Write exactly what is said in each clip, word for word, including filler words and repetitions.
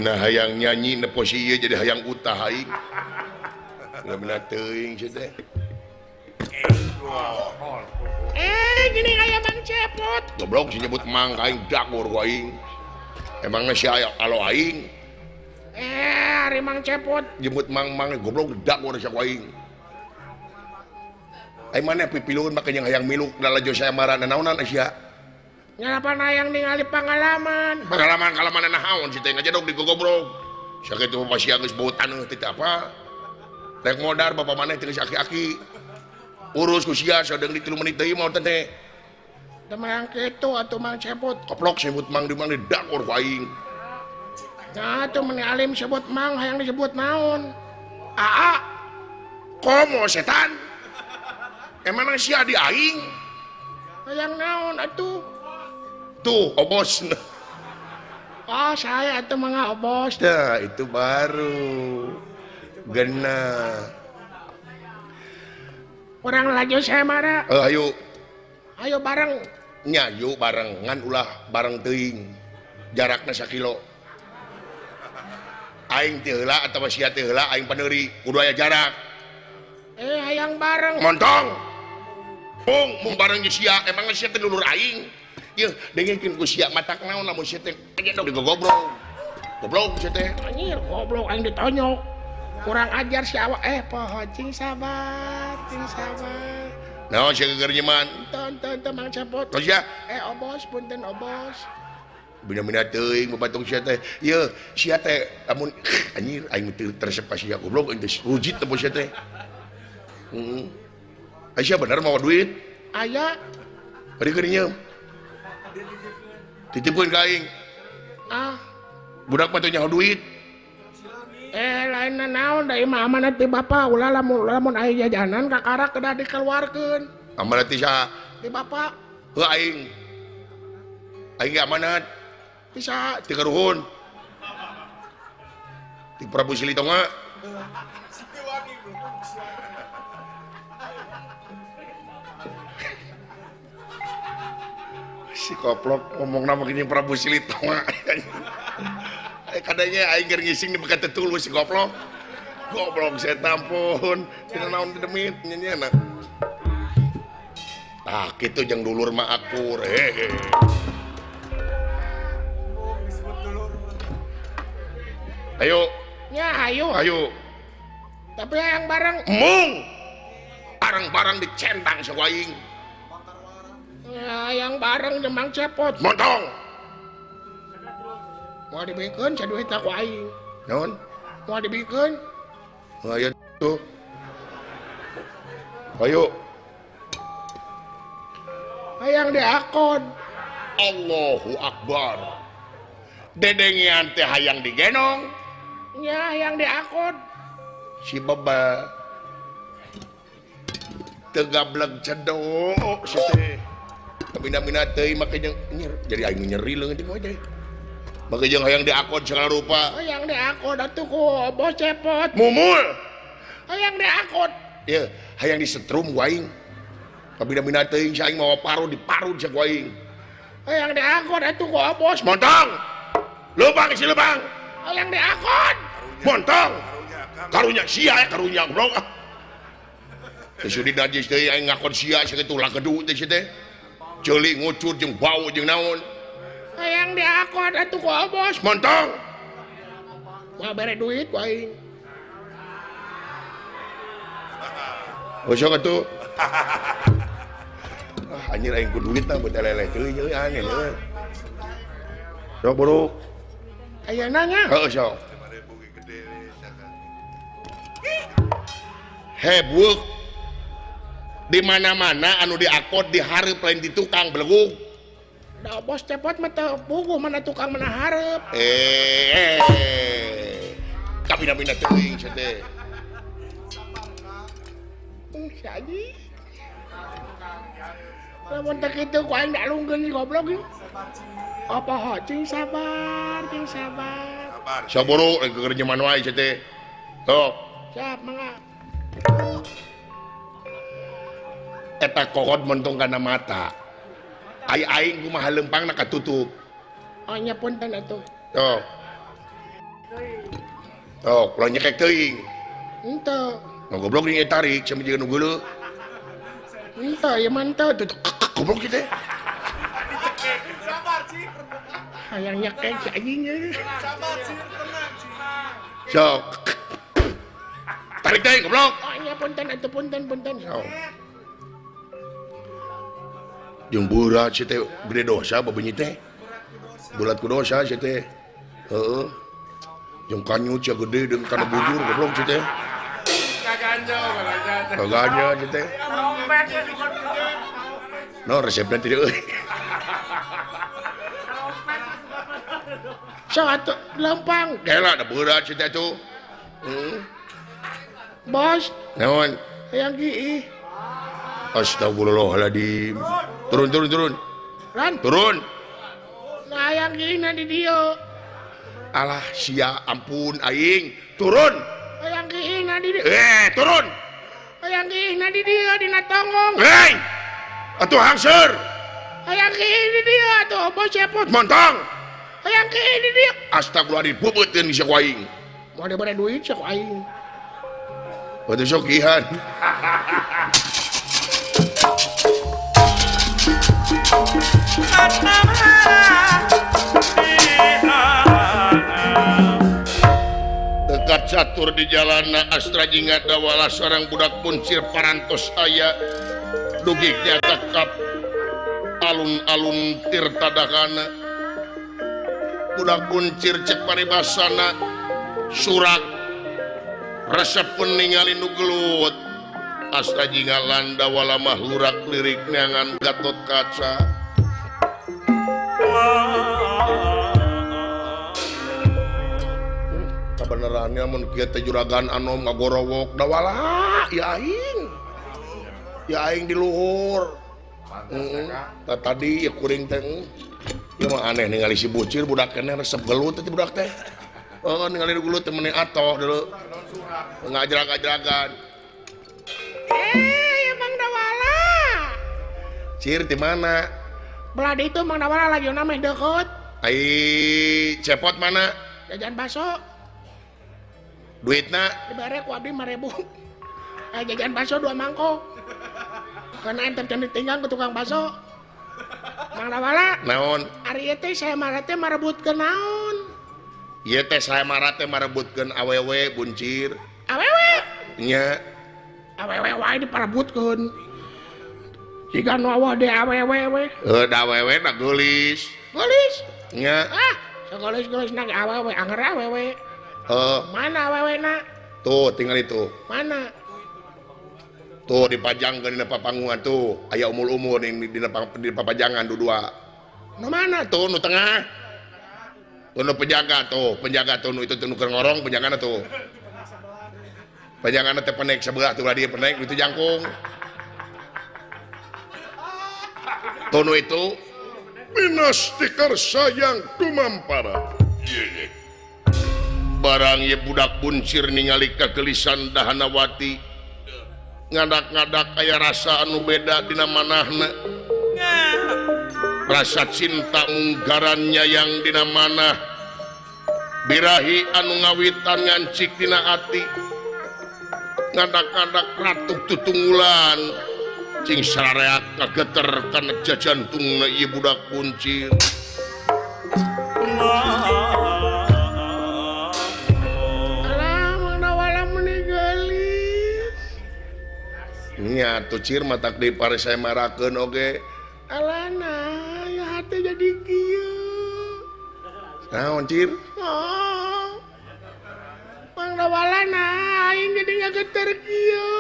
Tina hayang nyanyi nepo si ieu jadi hayang utah aing. Lamina teuing sia teh. Eh, gini kayak Mang Cepot. Goblok si nyebut mang ka aing dakur ku aing. Emangnya si aya alo aing. Eh, hari Mang Cepot. Nyebut mang-mang goblok dakur sia ku aing. Aing maneh pipiluhun make yang hayang miluk dalajo saya marana naonan sia. Ngapa nayang ningali pengalaman? Pengalaman kalaman nahaon si teh ngajadog di gogobrok. Sia kitu pasti geus bautan teh apa? Rek modar bapak maneh teh geus aki-aki. Urus ku sia sadeung di tilu menit deui mau teh. Da merang kitu atuh Mang Cepot. Koplok sebut mang di mang di dakur ku aing. Nah, atuh meni alim sebut Mang hayang disebut naon? Aa. Komo setan. Emang sia di aing? Hayang naon atuh? Tuh, obos. Oh, saya atuh mangga obos. Nah, itu baru. Gena. Orang laju saya marah. Eh, ayo. Ayo bareng. Nya, yuk bareng. Ngan ulah bareng teuing. Jarakna sakilo. Aing teu heula atawa sia teu heula aing paneuri. Kudu aya jarak. Eh, hayang bareng. Montong. Pung, mung bareng jeung sia, emang sia teh dulur aing. Yeuh, dengekeun ku sia matak naon lamun sia teh aya dog digogobrok. Goblok sia teh. Anjir, goblok aing ditonyok. Kurang ajar si awak eh poho cing sabar, cing sabar. Naon sia geger nyeman? Tonton tonton Mang Cepot. Tos sia. Eh obos punten obos. Bina-bina teuing babatung sia teh. Yeuh, sia teh lamun anjir aing teu teresep ka sia goblok aing teh rujit teh sia teh. Heeh. Aya bener mau duit? Aya. Bari keur titipun ka aing. Ah, Budak mah teu nyaho duit. eh lain naon da imah amanat ti bapa ulah lamun lamun aya jajanan kakara kedah dikeluarkeun. Amanat ti saha? Ti bapa Heuh aing. Aing ge amanat bisa ti karuhun. Ti Prabu Silitonga. Si koplok ngomong nama gini Prabu Silitonga. Kadanya aing keur ngising di bekat tetulu si koplok. Goblok saya tampun. Tina naon demit nyanyiana. Tah kitu jeung dulur mah akur. Hehe. Ayo. nya ayo. Ayo. Tapi yang bareng Mung. Barang-barang dicentang sa aing. ya, yang bareng jeung Mang Cepot. Montong. Mau dibikeun saduit aku aing. Naon? Mau dibikeun. Ayo tuh. Ayo. Hayang diakon. Allahu Akbar. Dedengian teh hayang digenong. Nya hayang diakon. Si baba tegableg cedok si teh. Kabina-bina teuing make jeung nyer jadi aing nyeri leungeun teh teh. Make jeung hayang diakon segala rupa. Hayang diakon atuh ku Bos Cepot. Mumul. Hayang diakon. Ye, hayang disetrum ku aing. Kabina-bina teuing si aing mawa paru diparut sa ku aing. Hayang diakon atuh ku Bos. Montong. Lubang si lubang. Hayang diakon. Montong. Karunya sia ya karunya goblok. Geus di najis teh aing ngakon sia sakitu lah kedu teh teh. Ceuli ngucur jeung bau jeung naon. Hayang diakon atuh ku Bos. Montong. Mah bere duit ku aing. Oh sok atuh. Ah anjir aing ku duit tah buat leleh teuing euy aneh euy. Sok buru. Aya nanya. Heeh sok. Hebuk di mana-mana anu diakot dihareup lain di tukang beleguk. Da Bos Cepot mah teu puguh mana tukang mana hareup. Eh, kabina-bina teuing sia teh. Hmm, saji. Lamun teh kitu ku aing dalungkeun goblok ieu. Apa ho cing sabar, cing sabar. Saburu lagi keur nyaman wae sia teh. Tuh, Siap mangga. eta kokot mentong kana mata. Ai aing kumaha lempangna katutup. Oh nya punten atuh. Tuh. Oh, pulang nyekek teuing. Ente. Nah, goblok ini tarik sama jeung nu geuleuh. Ente ya mantap tuh. Goblok kita. Sabar sih. Hayang nyekek si anjingnya. Sabar sih, tenang sih. Sok. Tarik teuing goblok. Oh, nya punten atuh punten punten. Oh. Jeung berat si teh gede dosa babeunyi teh. Bulat ku dosa si teh. Heeh. Jeung kanyut cia gede jeung kana bujur goblok si teh. Kaganja balanja. Kaganya si teh. No resepna teh euy. So atuh lempang. Kela da berat si teh tuh. Heeh. Bos, Naon? hayang giih. Astagfirullahaladzim. Turun, turun, turun. Lan, Turun. nah hayang giih na di dieu. Alah, sia ampun aing. Turun. Hayang giih na di dieu. Eh, turun. Hayang giih na di dieu dina tonggong. Hei. Atuh hangser. Hayang giih di dieu atuh bos cepot. Montong. Hayang giih di dieu. Astagfirullahaladzim. Bubeuteun di saku aing. Mau dibere duit sok aing. Batu sokihan. Dekat catur di jalana astra jingat dawala seorang budak buncir parantos aya dugiknya tekap alun-alun tirtadakana budak buncir cek paribasana surak resep ningali nu gelut astra jingalan dawala mahlurak lirik neangan Gatot Kaca kebenarannya mun kieu teh juragan anom ngagorowok dawala ya aing ya aing di luhur heeh tadi ya kuring teh ieu mah aneh ningali si bucir budak keneh resep gelut teh budak teh oh ningali nu gelut teh meuni atoh deuleu ngajrag-ajragan Eh, Mang Dawala. Cir di mana? Belah di itu Mang Dawala lagi nameh deket. Ai cepot mana? Jajan baso. Duitna Dibere ku abdi lima ribu. Eh, jajan baso dua mangkok. Karena ente can ditinggal ke tukang baso. Mang Dawala. naon? Ari ieu teh saya marah teh marebutkeun naon? Ieu teh saya marah teh marebutkeun awewe buncir. Awewe. Nya Awewe wae diparebutkeun. Jika nu awah de awewe we. heuh da awewe da geulis. Gelis. Nya Ah, sagelis-gelis na ge awewe, anger awewe. heuh Mana awewena? tuh tinggal itu. Mana? Tuh dipajangkeun dina papanggungan tuh. Aya umul-umul di dina di papajangan dua. Nu mana? Tuh nu tengah. Tuh nu penjaga tuh, penjaga tuh nu itu tuh nu keur ngorong penjagana tuh. Penjagana teh penek sebelah tuh dia penek itu jangkung. Tuh nu itu Minas tikar sayang tumampara. Barang ye budak buncir ningali kegelisan Dahanawati. Ngadak-ngadak aya rasa anu beda dina manahna. Rasa cinta unggarannya yang dina manah. Birahi anu ngawitan ngancik dina ati. Ngadak-ngadak ratuk tutunggulan cing sarareak ngageter kana jajantungna ieu budak buncir. Alah, Mang Dawala meuni geulis. Nya tuh cir matak deui pare saya marakeun oge. Alana, ya hati jadi kieu. Naon cir? Oh. Mang Dawala nah, aing jadi ngageter kieu.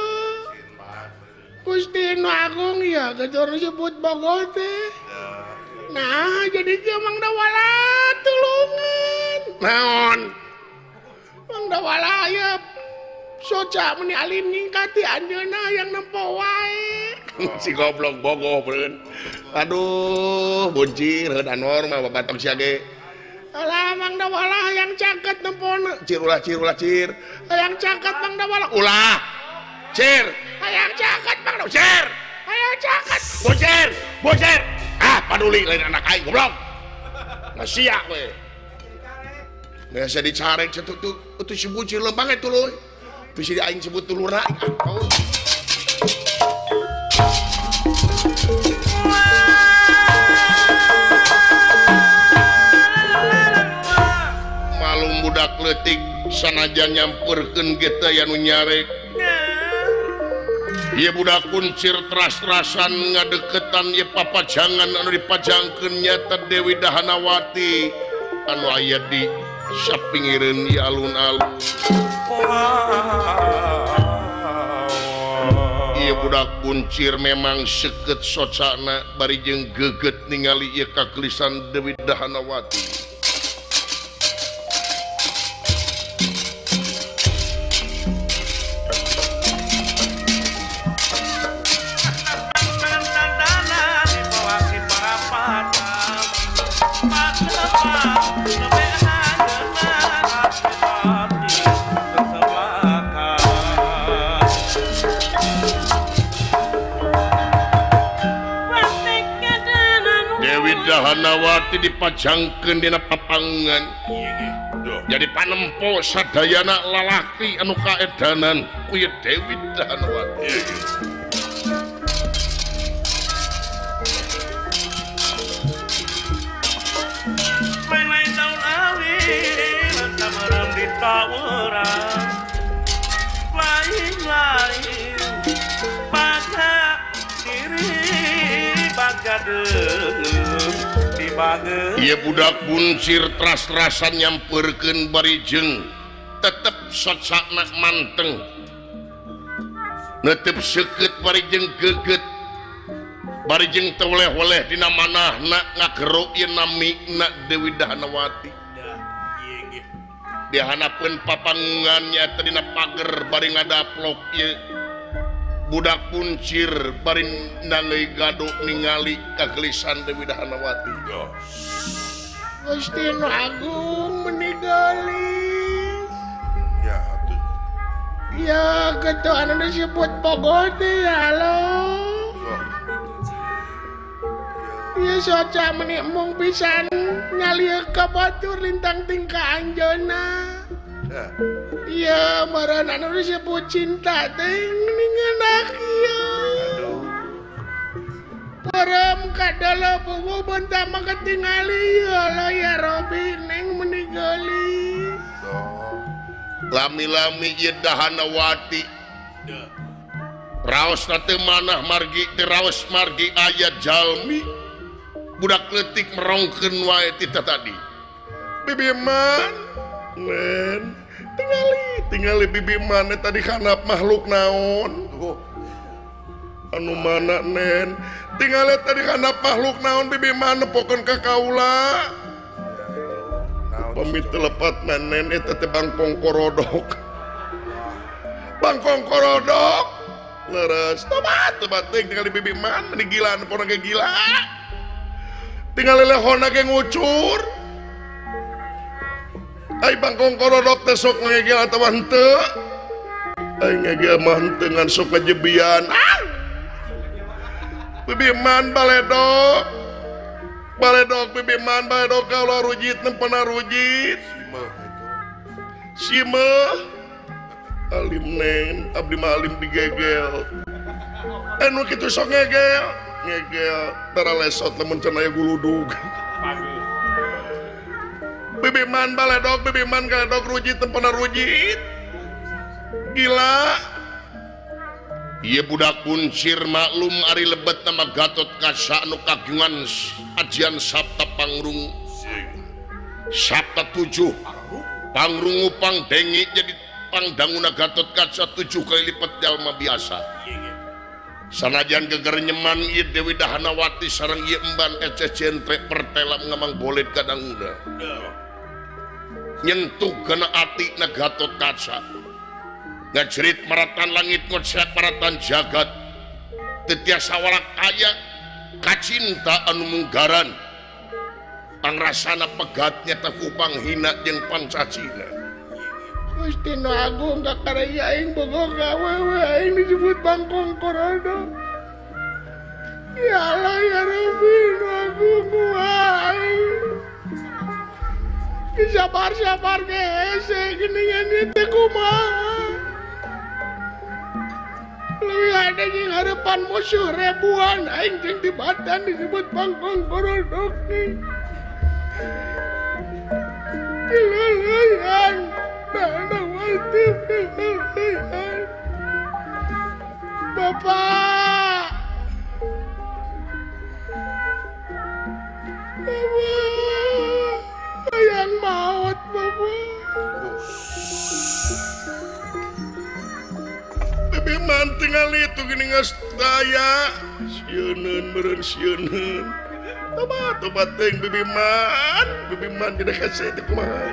Gusti Nu Agung ya, getor sebut bogo teh. Nah, jadi kieu Mang Dawala tulungan. Naon? Mang Dawala ya soca meni alim ningkati anjeunna yang nempo wae. Si goblok bogoh beureun. Aduh, buncir heudan normal babatok sia ge. Alah Mang Dawala yang caket nempona. Cir ulah cir ulah cir. Hayang caket Mang Dawala. Ulah. Cir. Hayang caket Mang Dawala. Cir. Hayang caket. Buncir. Buncir. Ah, paduli lain anak aing goblok. Nah sia we. biasa dicarek satu tuh itu sebut lempang itu loh bisa diaing sebut tulura oh. Malum budak letik sanajan nyamperkeun kita yang nyarek ieu budak kuncir teras-terasan ngadeketan ieu papajangan anu dipajangkeun nyata Dewi Dahanawati anu aya di sapinggireun ieu alun-alun ieu budak kuncir memang seukeut socana bari jeung geget ningali ieu kagelisan Dewi Dahanawati. Dahanawati dipajangkeun dina papangan jadi panempo sadayana lalaki anu kaedanan ku ieu Dewi Dahanawati main-main daun awi lantaran di tawuran lain-lain pada diri bagadeung ieu budak buncir teras-terasan nyamperkeun bari jeung tetep socana manteng netep seukeut bari jeung geget bari jeung teu oleh-oleh dina manahna ngagero ieu namina Dewi Dahanawati dihanapeun papangan nya dina pager bari ngadaplok ieu budak buncir bari nangai gado ningali kagelisan Dewi Dahanawati Gusti Nu Agung menigalis ya atuh ya gitu anu disebut pogode ya lo ya soca menikmung pisan nyalieu ka batur lintang tingkah anjeunna iya marana anu disebut cinta teh ningeunah ieu Param kadala bubu bentang makatingali Allah ya Robi neng menigali lami-lami ieu Dahanawati raos teh manah margi teh raos margi aya jalmi budak leutik merongkeun wae tita tadi bibi man nen tingali tingali bibi man tadi hanap makhluk naon anu mana nen tinggal tadi hanap makhluk naon bibi mana pokon ka kaula pamit lepat nen eta teh bangkong korodok bangkong korodok leres tobat tobat teh tinggal bibi man meni gila pona ge gila tinggal lehona ge ngucur ai bangkong korodok teh sok ngegel atawa henteu ai ngegel mah henteu ngan sok ngajebian Bibi man baledok baledok bibi man baledok kalau rujit nempena rujit sima alim neng abdi malim digegel anu kitu sok ngegel ngegel tara lesot lamun cenah guludug bibi man baledok bibi man baledok rujit nempena rujit gila ieu budak buncir maklum ari lebet nama Gatot Kaca anu kagungan ajian sabta pangrung sabta tujuh pangrungu pangdengi jadi pangdanguna Gatot Kaca tujuh kali lipat jalma biasa sanajan geger nyeman ieu Dewi Dahanawati sareng ieu emban ece centre pertela ngamang bolet kadanguna nyentuh kana atina Gatot Kaca ngajerit maratan langit ngocet maratan jagat tetiasa walak aya kacinta anu munggaran pangrasana pegatnya teku panghina jeung pancacina Gusti Nu Agung kakaraya aing boga gawe we aing disebut bangkong korodok ya Allah ya Rabbi Nu Agung wae sabar-sabar gese geningan itu kumaha leuwih ada di harapan musuh ribuan aing jeung tibatan disebut bangkong gorodok nih dilalayan nana wati dilalayan Bapak Bapak ayang maut Bapak Bibi man tinggal itu gini ngas daya sieuneun meureun sieuneun tobat tobat teuing Bibi man Bibi man gede kasih teh kumaha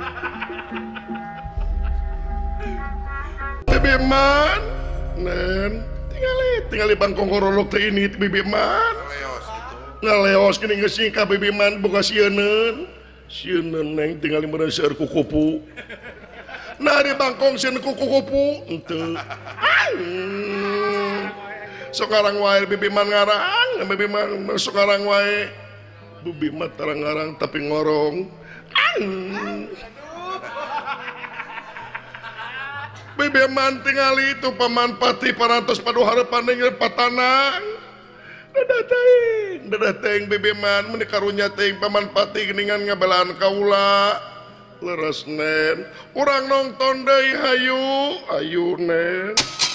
Bibi man nen tinggali tinggali bangkong korolok teh ini Bibi man ngaleos gini geus ka Bibi man boga sieuneun sieuneun neng tinggali meureun seueur kukupu nah di bangkong sieun kukupu henteu sekarang wae Bibi man ngarang Bibi man sekarang wae Bibi man tarang ngarang tapi ngorong Bibi man tingali itu paman pati parantos padu harapan dengan patanang dadah teuing dadah teuing Bibi man meni karunya teuing paman pati geningan ngabelaan kaula leres nen urang nonton deui hayu ayu nen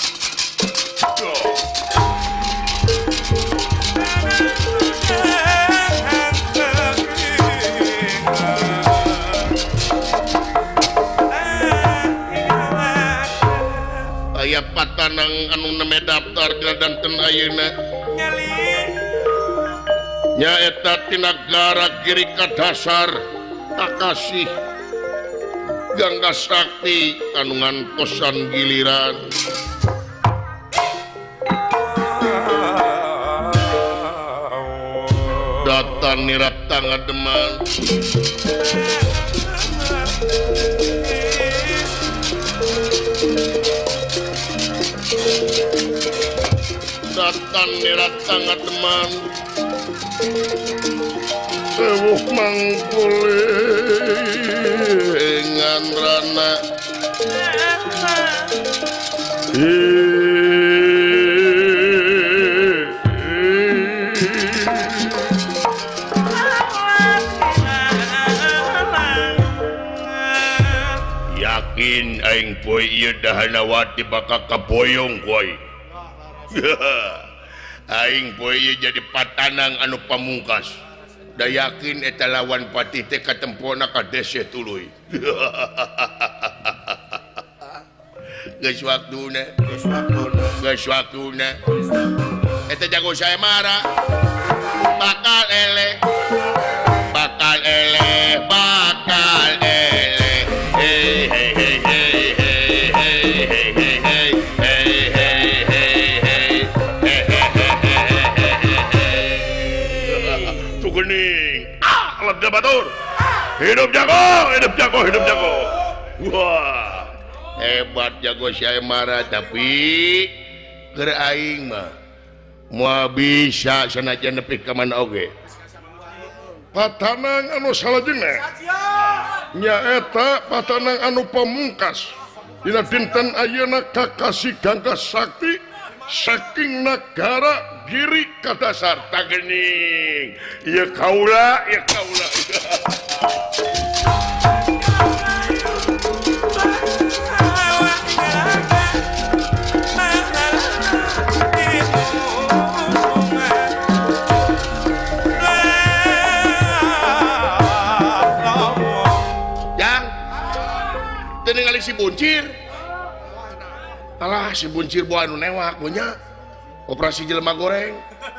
aya patanang anu neme daftar danten ayeuna nyaeta tina negara kiri ka dasar Takasih Gangga Sakti kanungan kosan giliran datan nirat tangga deman datan nirat tangga deman sewuh mangkule ngandrana yakin aing poe ieu dahanawati bakal kaboyong koy aing poe ieu jadi patanang anu pamungkas da yakin eta lawan patih teh katempona ka deseh tuluy geus waktuna geus waktuna geus waktuna eta jago saya marah bakal eleh bakal eleh bakal eleh hey hey hey hey hey hey hey hey lega batur hidup jago hidup jago hidup jago wah hebat jago saya marah tapi keur aing mah moal bisa sanajan nepi ka mana oge patanang anu salajengna nyaeta patanang anu pamungkas dina dinten ayeuna Kakasih Gangga Sakti saking negara giri ka dasar tagening ieu kaula ieu kaula yang teu ningali si buncir alah si buncir buah anu newak punya operasi jelema goreng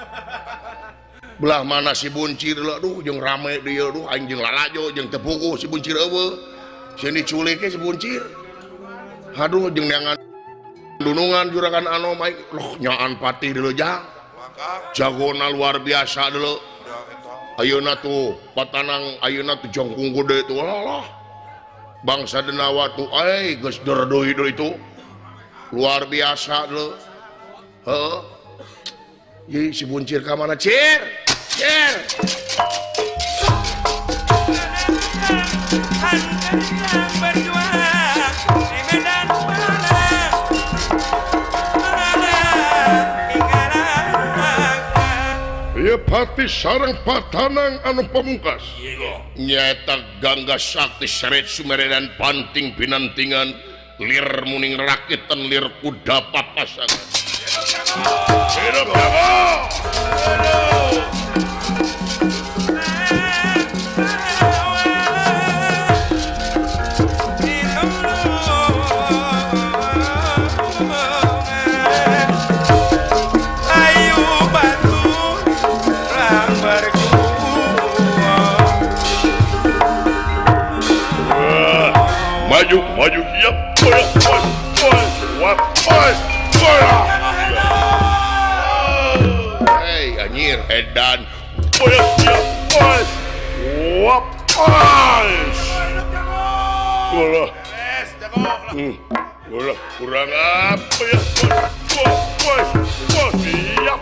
belah mana si buncir lah aduh jeung rame dia aduh aing jeung lalajo jeung tepuku si buncir eueuh sieun diculik si buncir aduh jeung neangan dunungan juragan anom aing loh nyaan patih deuleu jang jagona luar biasa deuleu ayeuna tuh patanang ayeuna tuh jongkung gede tuh lah bangsa denawa tuh ai geus derdeui deui itu luar biasa deuleu heeh ye si buncir ka mana cir cir Pati sarang patanang anu pamungkas nyata Gangga Sakti Seret Sumeredan Panting Pinantingan lir muning rakitan lir kuda papasangan hidup jago maju maju siap boy boy boy wap boy boy hey anjir edan boy siap boy wap boy bola hmm bola kurang apa ya boy boy boy siap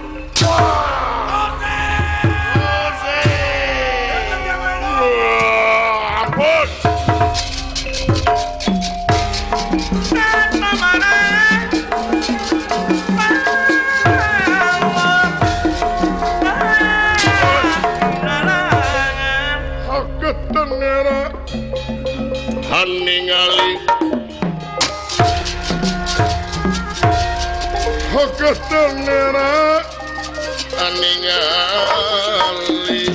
ampun ningali hakatengera ningali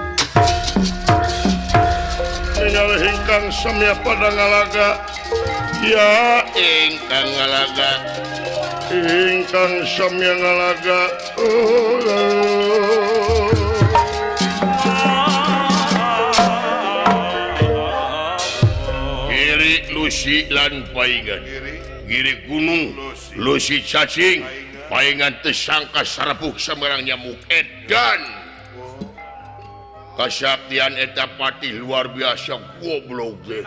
ningali hingkang samya pada ngalaga ya ingkang ngalaga ingkang samya ngalaga oh. Lusi lan paingan giri gunung lusi cacing paingan tersangka sarapuk semerang nyamuk edan kasaktian eta patih luar biasa goblok teh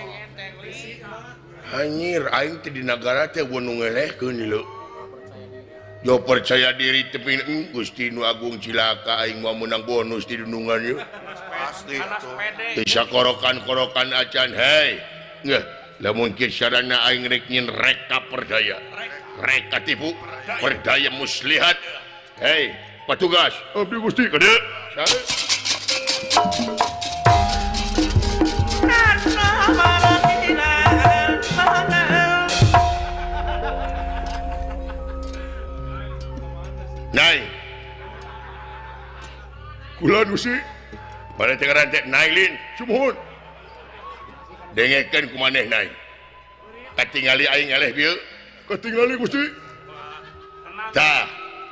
anjir aing teh di negara teh gunung ngelehkeun lho yo percaya diri tapi mm, Gusti Nu Agung cilaka aing mau menang bonus di dunungan yeuh pasti teh sakorokan-korokan acan hei ngeh lamun kisarana aing rek nyin reka perdaya reka tipu perdaya muslihat hei petugas abdi Gusti kade sare Nai kula Gusti pada tengah teh nailin sumuhun dengekeun ku maneh nai katingali aing eleh bieu katingali Gusti tah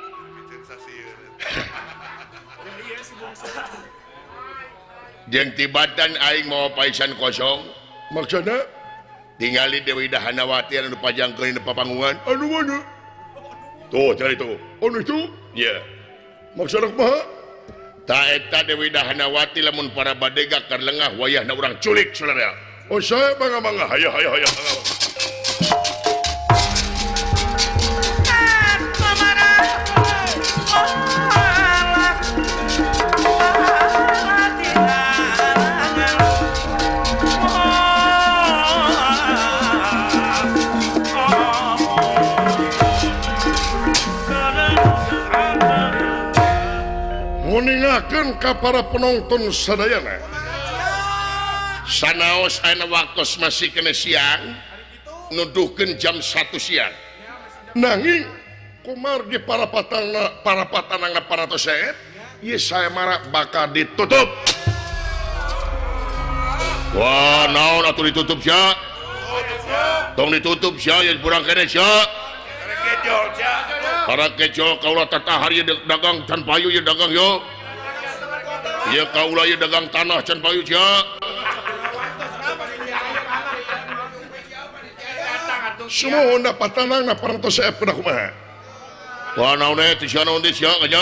jeung tibatan aing mau paisan kosong maksudna tingali Dewi Dahanawati anu pajangkeun di papangungan anu mana tuh cari tuh anu itu ya yeah. Maksudna kumaha ta eta Dewi Dahanawati lamun para badega keur lengah wayahna urang culik saudara. Oh saya bangga-bangga, hayah, hayah, hayah, hayah. Nguningakeun ka para penonton sadayana. Sanaos ayeuna waktos masih kena siang nuduhkeun jam satu siang nanging kumargi para patangna para patanangna para toset ieu saya marah bakal ditutup wah naon atuh ditutup sia tong ditutup sia ya kurang kene sia para kecol kaula tatahar ieu dagang can payu ieu dagang yo ieu kaula ieu dagang tanah can payu sia semua onda patanang na parantos saya pernah kumaha wah naon teh sia naon teh sia kanya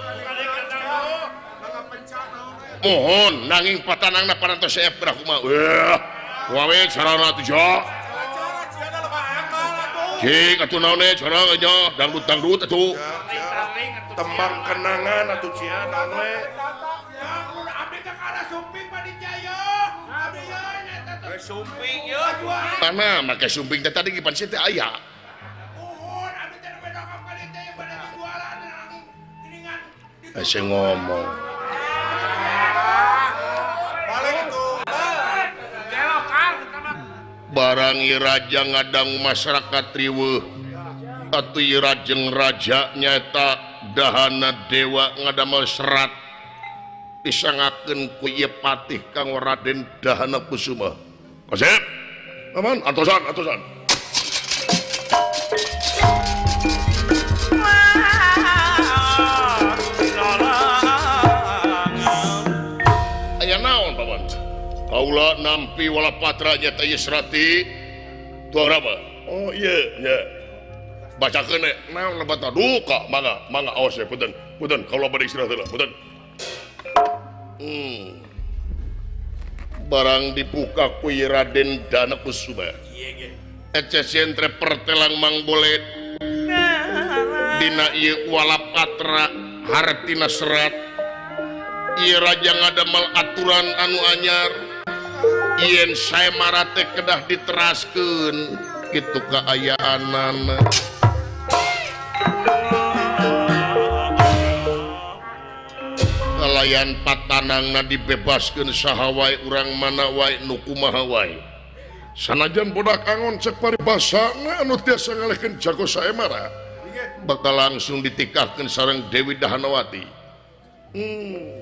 mohon nanging patanang na parantos saya pernah kumaha wah wae sarana teh sia cik atuh naon teh cara kanya dangdut dangdut atuh tembang kenangan atuh sia naon we abdi ka kana suping padi jaya abdi sumping ya mana make sumping teh tadi kipan situ aya saya ngomong barang raja ngadang masyarakat riweuh atuh rajeng raja nyata dahana dewa ngadamel serat disangakeun ku ieu patih kang Raden Dahana Kusuma. Kasep. Aman, atosan, atosan. Aya naon, Paman? Kaula nampi walapatra nya teh Yusrati. Tuang apa? Oh iya, nya. Bacakeun we. Naon lebata duka, mangga, mangga awas ya, punten. Punten, kaula bade istirahat heula, punten. Hmm. Barang dibuka ku Raden Dahana Kusuma. Ece sentre pertelang Mang Bolet. Dina ieu walapatra hartina serat. Ieu raja ngadamel aturan anu anyar. Yen sae marate kedah diteraskeun kitu kaayaanana. Kalayan patanangna dibebaskeun saha wae urang mana wae nu kumaha wae. Sanajan budak angon cek paribasana anu tiasa ngalehkeun jago saemara bakal langsung ditikahkeun sareng Dewi Dahanawati. Hmm.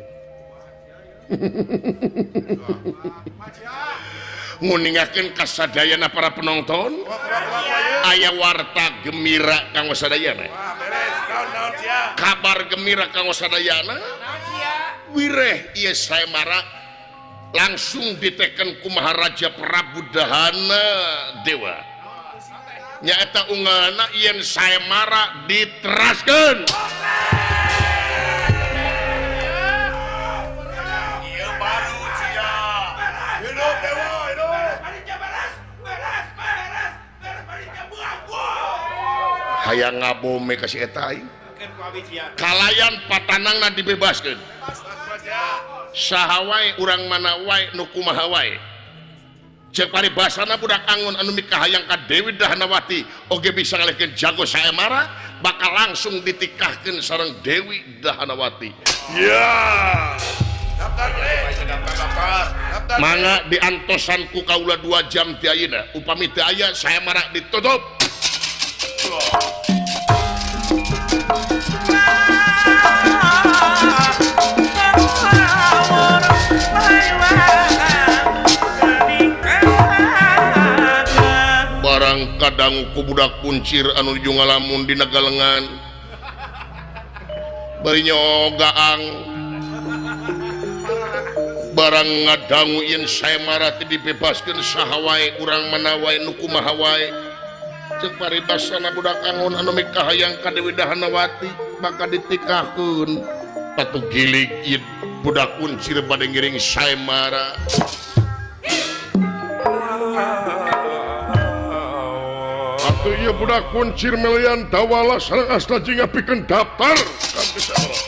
Nguningakeun kasadayana para penonton aya warta gembira kanggo sadayana. Kabar gembira kanggo sadayana wireh ieu saemara langsung diteken ku Maharaja Prabu Dahana Dewa nyaeta unggalna yen saemara diteraskeun. Ieu baru cia hidup dewa hidup beres beres beres beres hayang ngabome ka si eta aing kalayan patanangna dibebaskeun saha wae urang mana wae nu kumaha wae cek paribasana budak angon anu mikahayang ka Dewi Dahanawati oge bisa ngalehkeun jago saemara bakal langsung ditikahkeun sareng Dewi Dahanawati. Ya daftar daftar mangga diantosan ku kaula dua jam ti ayeuna upami teu aya saemara ditutup. Barang kadang ku budak kuncir anu ju ngalamun di Nagalengan bari nyogaang barang ngadangu yen saemara teh dibebaskeun saha wae urang mana wae nu kumaha wae cek paribasana budak angon anu mikahayang ka Dewi Dahanawati bakal ditikahkeun patu gilig ieu budak kuncir bade ngiring saemara. Atuh ieu budak kuncir melian dawala sareng asna jeung ngapikeun daftar kangge saemara.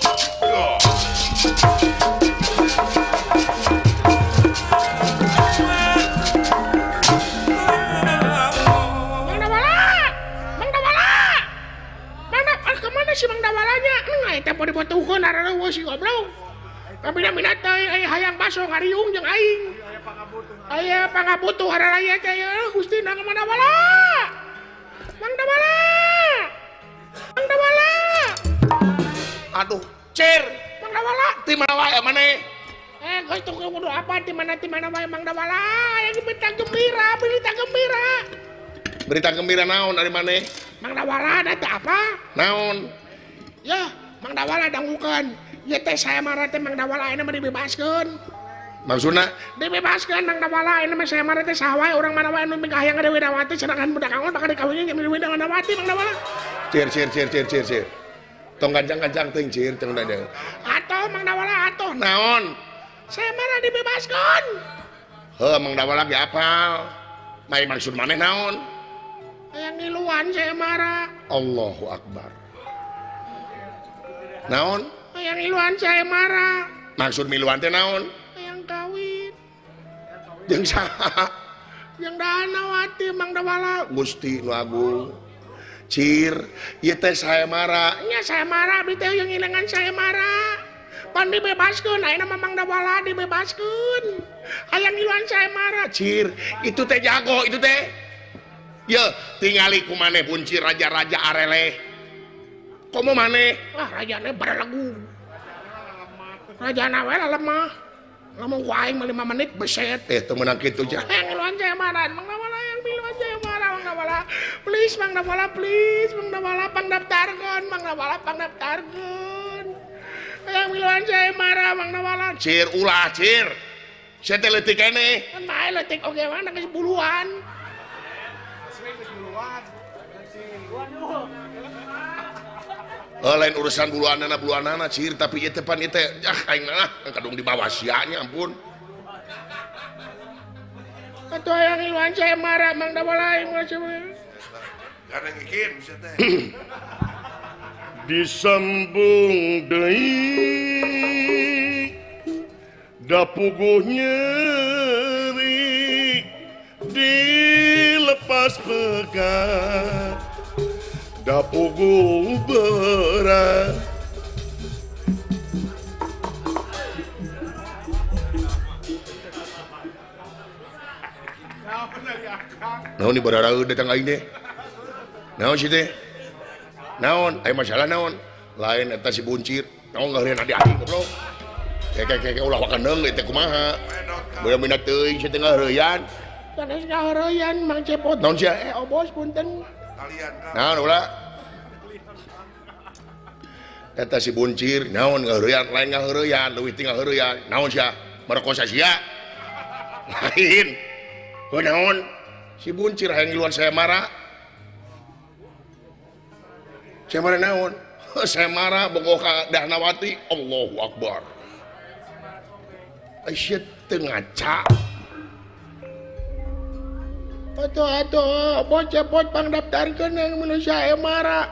Si Mang Dawalanya ngai tempo dibutuhkeun areueuh si goblok. Tapi mina teh aya hayang baso ngariung jeung aing. Aya pangabutuh hararaya teh Gusti Mang Dawala. Mang Dawala. Mang Dawala. Aduh, Cir, Mang Dawala. Ti mana wae maneh? Eh, geus tuh kudu apa ti mana ti mana wae Mang Dawala. Aya berita gembira, berita gembira. Berita gembira naon dari maneh? Mang Dawala ada apa? Naon? Ya, Mang Dawala dangukeun. Ieu teh saemara teh Mang Dawala ayeuna mah dibebaskeun. Maksudna dibebaskeun Mang Dawala ayeuna mah saemara teh saha wae urang mana wae anu mikahayang ka Dewi Dahanawati sedangkan budak angon bakal dikawinin jeung Dewi Dahanawati Mang Dawala. Cir cir cir cir cir cir. Tong kancang-kancang teuing cir tong dadang. Atuh Mang Dawala atuh Naon? saemara dibebaskeun. Heuh Mang Dawala ge apal. Mai maksud maneh naon? Aya ngiluan saemara. Allahu Akbar. Naon? Aya ngiluan saemara. Maksud miluan teh naon? Hayang kawin. Jeung saha? yang Danawati Mang Dawala Gusti nu agung cir ieu teh saya marah nya saya marah abdi teh yang ilangan saya marah pan dibebaskeun ayeuna Mang Dawala dibebaskeun hayang ngiluan saya marah cir itu teh jago itu teh ye tingali ku maneh buncir raja-raja areleh komo maneh wah rajana baralagu rajana we lemah lamun ku aing lima menit beset eh teu meunang kitu jah hayang ngiluan saya marah Mang Dawala yang ngiluan saya marah Mang Dawala please Mang Dawala please Mang Dawala pangdaftarkeun Mang Dawala pangdaftarkeun hayang ngiluan saya marah Mang Dawala cir ulah cir saya teh leutik keneh kan bae leutik oge mana geus puluhan Oh, lain urusan buluanana buluanana cir tapi ieu teh pan ieu teh ah aing mah kadung di bawah sianya ampun atuh hayang ngiluan saya marah Mang Dawala aing mah karena ngikin sia teh disambung deui dapuguh nyeri dilepas pegat dapuguh berat naon di bararaeud datang aing teh naon sih teh naon aya masalah naon lain eta si buncir naon ngeureun adi aing goblok kayak kayak ulah wakandeung teh kumaha beuna-beuna teuing si teh ngeureuyan kan geus ngaheureuyan Mang Cepot naon sia eh obos punten naon ulah eta si buncir naon ngaheureuyan lain ngaheureuyan leuwih ti ngaheureuyan naon sia merkosa sia lain heuh naon si buncir hayang ngiluan saya marah saya marah naon saya marah bogoh ka Dahnawati Allahu Akbar aisyah teu ngaca atuh atuh bos Cepot pangdaftarkeun yang manusia saya marah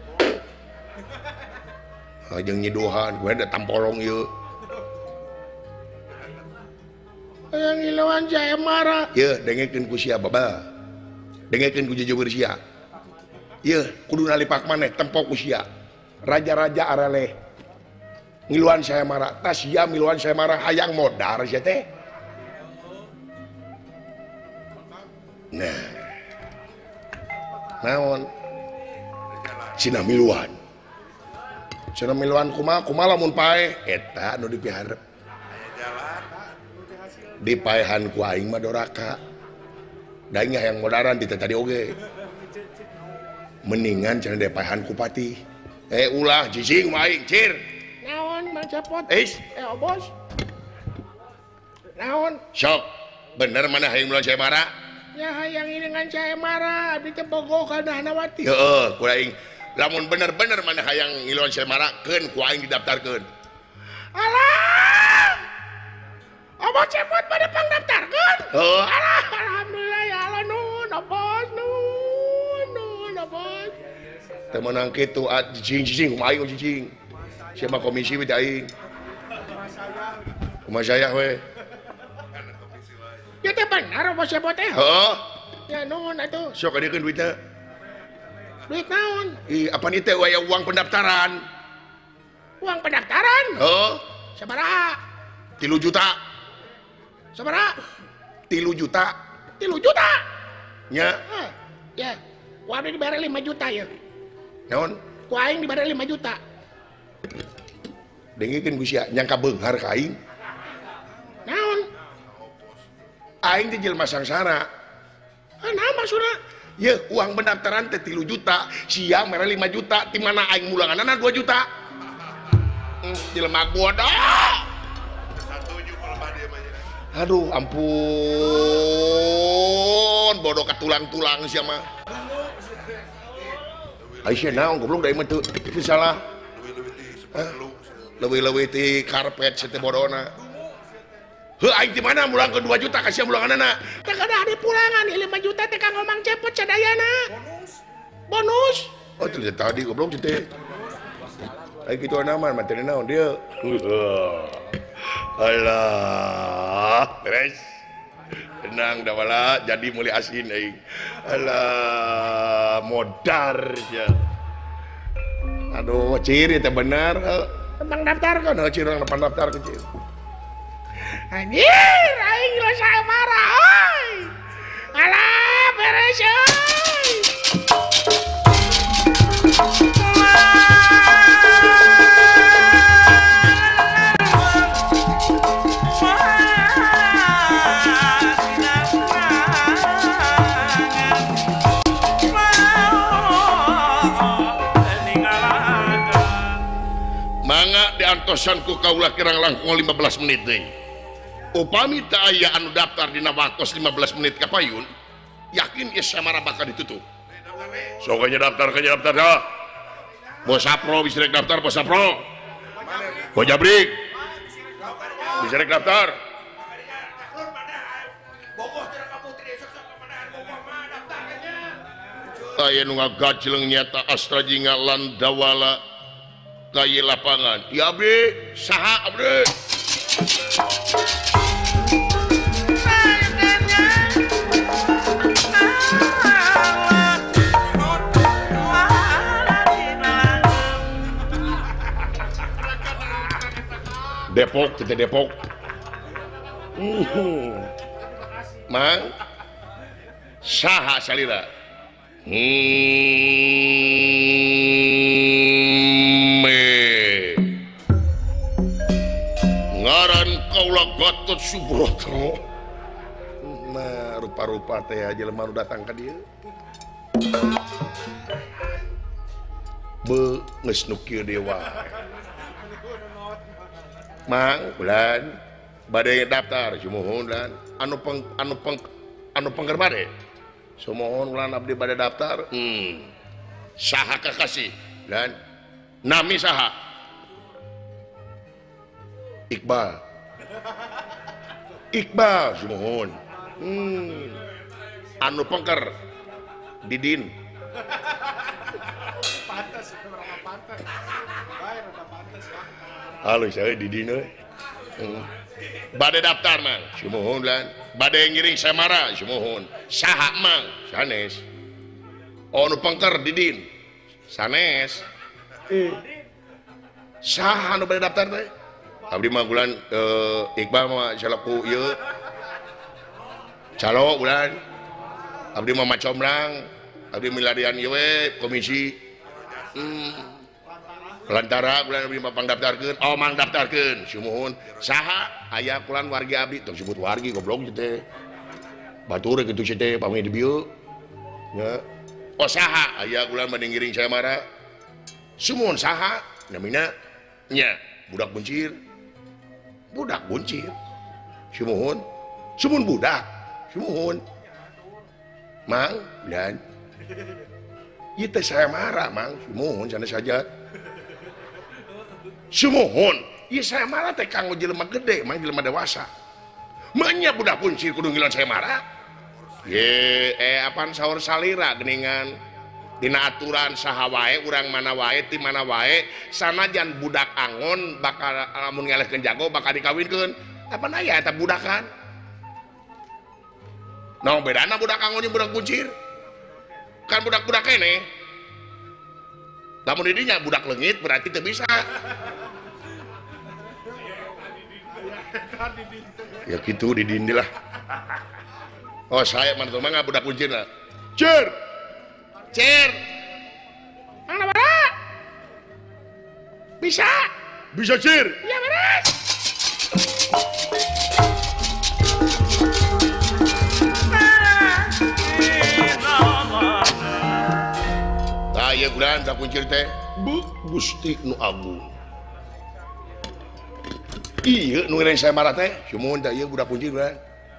jeung nyiduhan gue ada tampolong ieu hayang ngiluan saya marah ye dengekeun ku sia baba dengekeun ku jujur sia ye kudu nalipak maneh tempo ku sia raja-raja areleh ngiluan saya marah tas sia miluan saya marah hayang modar sia teh nah naon cina miluan cina miluan kumaha kumaha lamun paeh eta nu dipiharep dipaehan ku aing mah doraka da aing hayang modaran di tadi oge mendingan cenah dipaehan ku pati eh ulah jijing mah aing cir naon Mang Cepot eis eh obos naon sok bener mana hayang mulan saya marah ya hayang ilingan saya marah abdi teh bogoh ka Dahnawati heeh ku aing lamun bener-bener mana hayang ngiluan saya marah keun ku aing didaftarkeun alah obos Cepot pada pangdaftarkeun heeh alah alhamdulillah ya Allah nun obos nun nun obos teu meunang kitu at jijing-jijing kumaha aing jijing sia mah komisi we teh aing kumaha saya we ya teh benar obos Cepot teh heeh ya nun atuh sok adeukeun duitna duit naon ih apa nih teh aya uang pendaftaran uang pendaftaran heeh sabaraha tilu juta sabaraha tilu juta tilu juta nya eh, ya ku abdi dibere lima juta ya naon ku aing dibere lima juta dengekeun ku sia nyangka beunghar ka aing naon aing teh jelema sangsara ah naon maksudna ye uang pendaftaran teh tilu juta sia mere lima juta di mana aing mulanganana dua juta hmm, jelema bodoh satuju kalau dia mah aduh ampun bodoh ka tulang-tulang sia mah Aisyah naon goblok da mah teu teu salah leuwih-leuwih ti karpet si teh bodona heuh aing di mana mulang ke dua juta ka sia mulanganana teh kada di pulangan lima juta teh kanggo Mang Cepot sadayana bonus oh itu tadi goblok teh ai kitu naman materi naon dia alah beres tenang dawala jadi mulai asin aing alah modar ya aduh ciri teh benar tentang daftar kan nah ciri orang depan daftar kecil anjir aing lo saya marah oi alah beres oi diantosanku kaulah kirang langkung lima belas menit deh. Upami tak aya anu daftar dina waktos lima belas menit kapayun, yakin ieu samara bakal ditutup. Sokanya daftar kanya daftar dah. Bos Sapro bisa rek daftar Bos Sapro. Bos Jabrik. Bisa rek daftar. Aya nu ngagajleng nyata Astra Jingga Landawala kaya lapangan. Ya abdi, saha abdi? Depok, kita Depok. Uh, Mang, saha salira? Hmm, ngaran kaulah Gatot Subroto. Nah, rupa-rupa teh aja lemah datang ke dia. Be geus nu kieu dewa. Mang, bulan bade daftar sumuhun dan anu peng anu peng anu pengger bade. Sumuhun ulah abdi bade daftar. Hmm. Saha kakasih dan nami saha? Iqbal. Iqbal sumuhun. Hmm. Anu pengker Didin. Pantas berapa pantas. Bae rada pantas. Halo saya Didin euy. Hmm. Bade daftar mang sumuhun lan. Bade ngiring samara sumuhun. Saha mang sanes. Oh anu pengker Didin. Sanes. Eh. Saha anu bade daftar teh? Abdi mah bulan uh, Iqbal mah salaku ieu calo bulan abdi mah macomrang abdi milarian ieu we komisi hmm. Lantara bulan abdi mah pangdaftarkeun oh mang daftarkeun sumuhun saha aya kulan wargi abdi tong sebut wargi goblok teh batur kitu teh pami di bieu nya oh saha aya kulan bade ngiring samara sumuhun saha namina nya budak buncir budak buncir sumuhun sumun budak sumuhun mang dan ieu teh saya marah mang sumuhun sana saja sumuhun ieu saya marah teh kanggo jelema gede mang jelema dewasa manya budak buncir kudu ngilan saya marah ye eh apaan saur salira geningan dina aturan saha wae urang mana wae ti mana wae sanajan budak angon bakal lamun ngelehkeun jago bakal dikawinkeun apa aya eta budakan naon bedana budak angon jeung budak buncir kan budak-budak keneh lamun di dinya budak leungit berarti teu bisa ya kitu di dindi lah oh saya mah mah budak buncir lah cer Cer, mana bara? Bisa? Bisa Cer? Iya beres. Nah, iya bulan tak kuncir teh, bu Gusti nu Agung. Iya, nu ngiring saya marah teh, cuma tak iya budak kuncir bulan.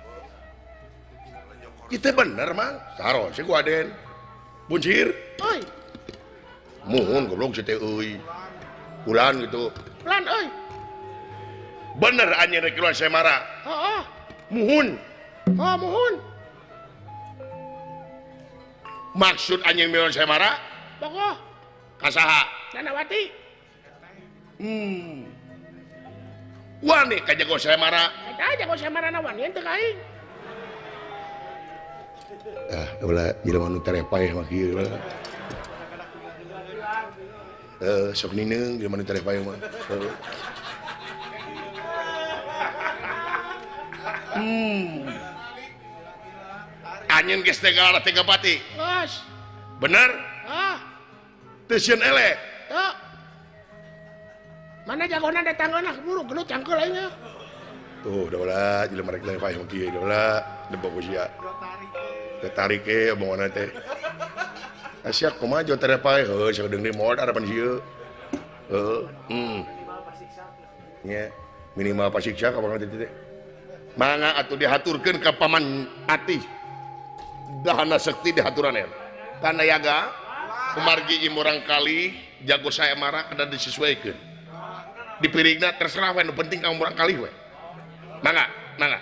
Kita bener mang, saro, si kuaden. Buncir, oi, muhun goblok teh euy, ulan gitu. Ulan oi, bener anjeun rek kiluan semara. Heeh. Muhun. Oh muhun. Maksud anjeun kiluan semara? Bogoh. Kasaha? Nanawati. Hmm. Wani kajago semara. Eta aja kok semara nawan yen teu kaing. ah ulah jelema nu terepaeh mah kieu lah eh sok nineung jelema nu terepaeh mah hmm anjeun geus tegala tega pati Bos. bener Ah, teu sieun elek tuh. Mana jagona datangana buru gelut cangkeul aing nya. tuh udah ulah jelema rek terepaeh mah kieu udah ulah debok sia tarik ke omongan teh asiak kumaha jo terepaeh heuh sagedeung deui mod harapan sieu heuh hmm nya minimal pasiksa ka banget teh mangga atuh dihaturkeun ka paman ati dahana sekti dihaturan tanda yaga kumargi imurang kali jago saya marah kada disesuaikeun dipirigna terserah we nu penting ka umurang kali we mangga mangga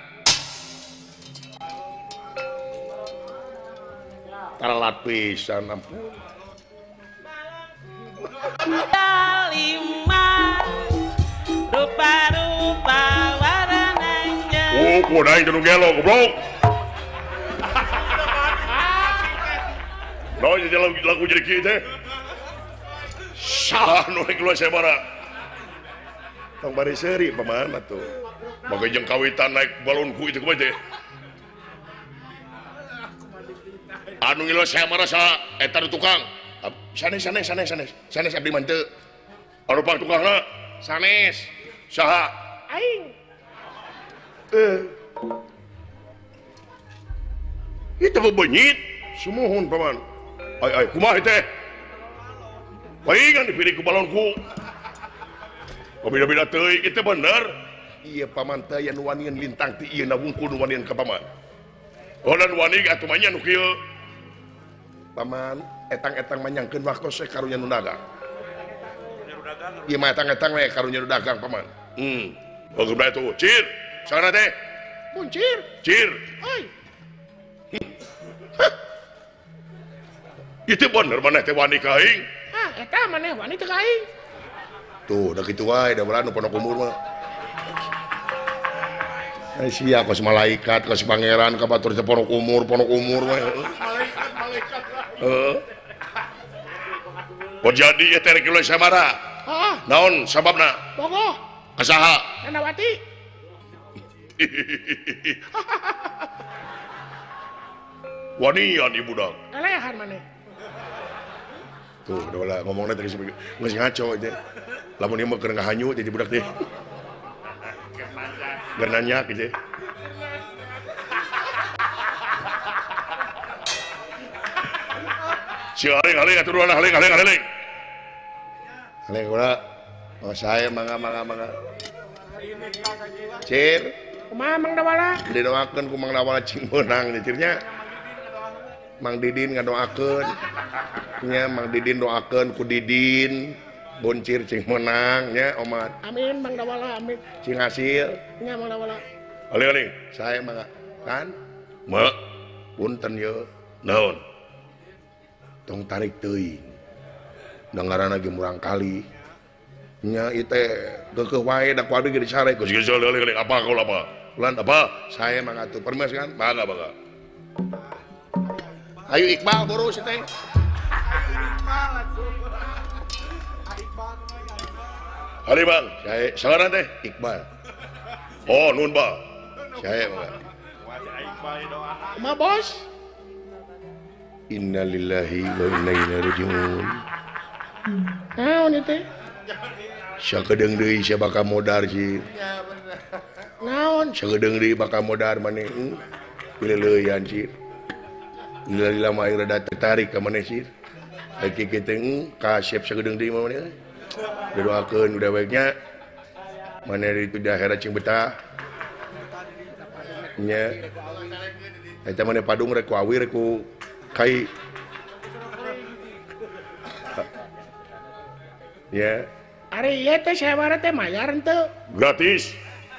taralat pisan ampun lima rupa-rupa warnanya oh kudaing teu gelo goblok no jadi lagu, lagu jadi kieu teh sah nu rek keluar sabara tong bari seuri paman atuh maka jeung kawitan naik balonku itu kumaha teh anu ngilu saya marah sa eta tukang sanes sanes sanes sanes sanes abdi mah teu anu pang tukangna sanes saha Aing. eh itu bebenyit sumuhun paman ay ay kumaha teh paingan dipilih ku balonku beda-beda teuing itu bener iya paman teh aya nu wanian lintang ti ieu na wungkul nu wanian ka paman oh dan wani atuh mah nya nu kieu paman etang-etang manyangkeun waktu saya karunya nu dagang ieu mah etang-etang we karunya nu dagang paman hmm bagus bae tuh cir sana teh Buncir. cir Oi. itu bener maneh teh wani ka aing Ah, eta maneh wani teu ka aing. tuh udah gitu wae da belah nu pondok umur mah ai sia kos malaikat kos pangeran ka batur teh pondok umur pondok umur mah malaikat malaikat heeh oh jadi eta rek kieu sabaraha Heeh. naon sababna Bogoh. kasaha Nandawati. wanian ibu budak Elehan maneh. tuh udah lah ngomongnya tadi sebagai nggak ngaco aja lamun ieu mah keur ngahanyu jadi budak teh keur nanya gitu si aling aling atuh dua aling aling aling aling ulah oh saya mangga mangga mangga cir Kumaha Mang Dawala? didoakeun ku Mang Dawala cing meunang nya cirnya Mang Didin ngadoakeun nya Mang Didin doakeun ku Didin boncir cing menang nya omat Amin Mang Dawala, amin. cing hasil Nya Mang Dawala. aling-aling saya mangga kan mak punten ye naon tong tarik teuing dengaran lagi murang kali nya ieu teh geukeuh wae da ku abdi ge disare ku geus aling-aling apa kau apa lan apa saya mangga atuh permes kan mangga mangga ayo Iqbal buru si teh hari bang saya saudara teh Iqbal oh nun bang saya mangga Kumaha Bos? innalillahi wa inna ilaihi rajiun Naon ieu teh? sakedeung deui sia bakal modar sih Naon? sakedeung deui bakal modar maneh pileleuyan sih lila-lila mah aing rada tertarik ka maneh sih aki kitu kasep sakedeung deui mah maneh doakeun udah baiknya maneh itu di akhirat cing betah nya eta maneh padung rek ku awi rek ku kai ya Ari ieu teh sabaraha teh mayar henteu? gratis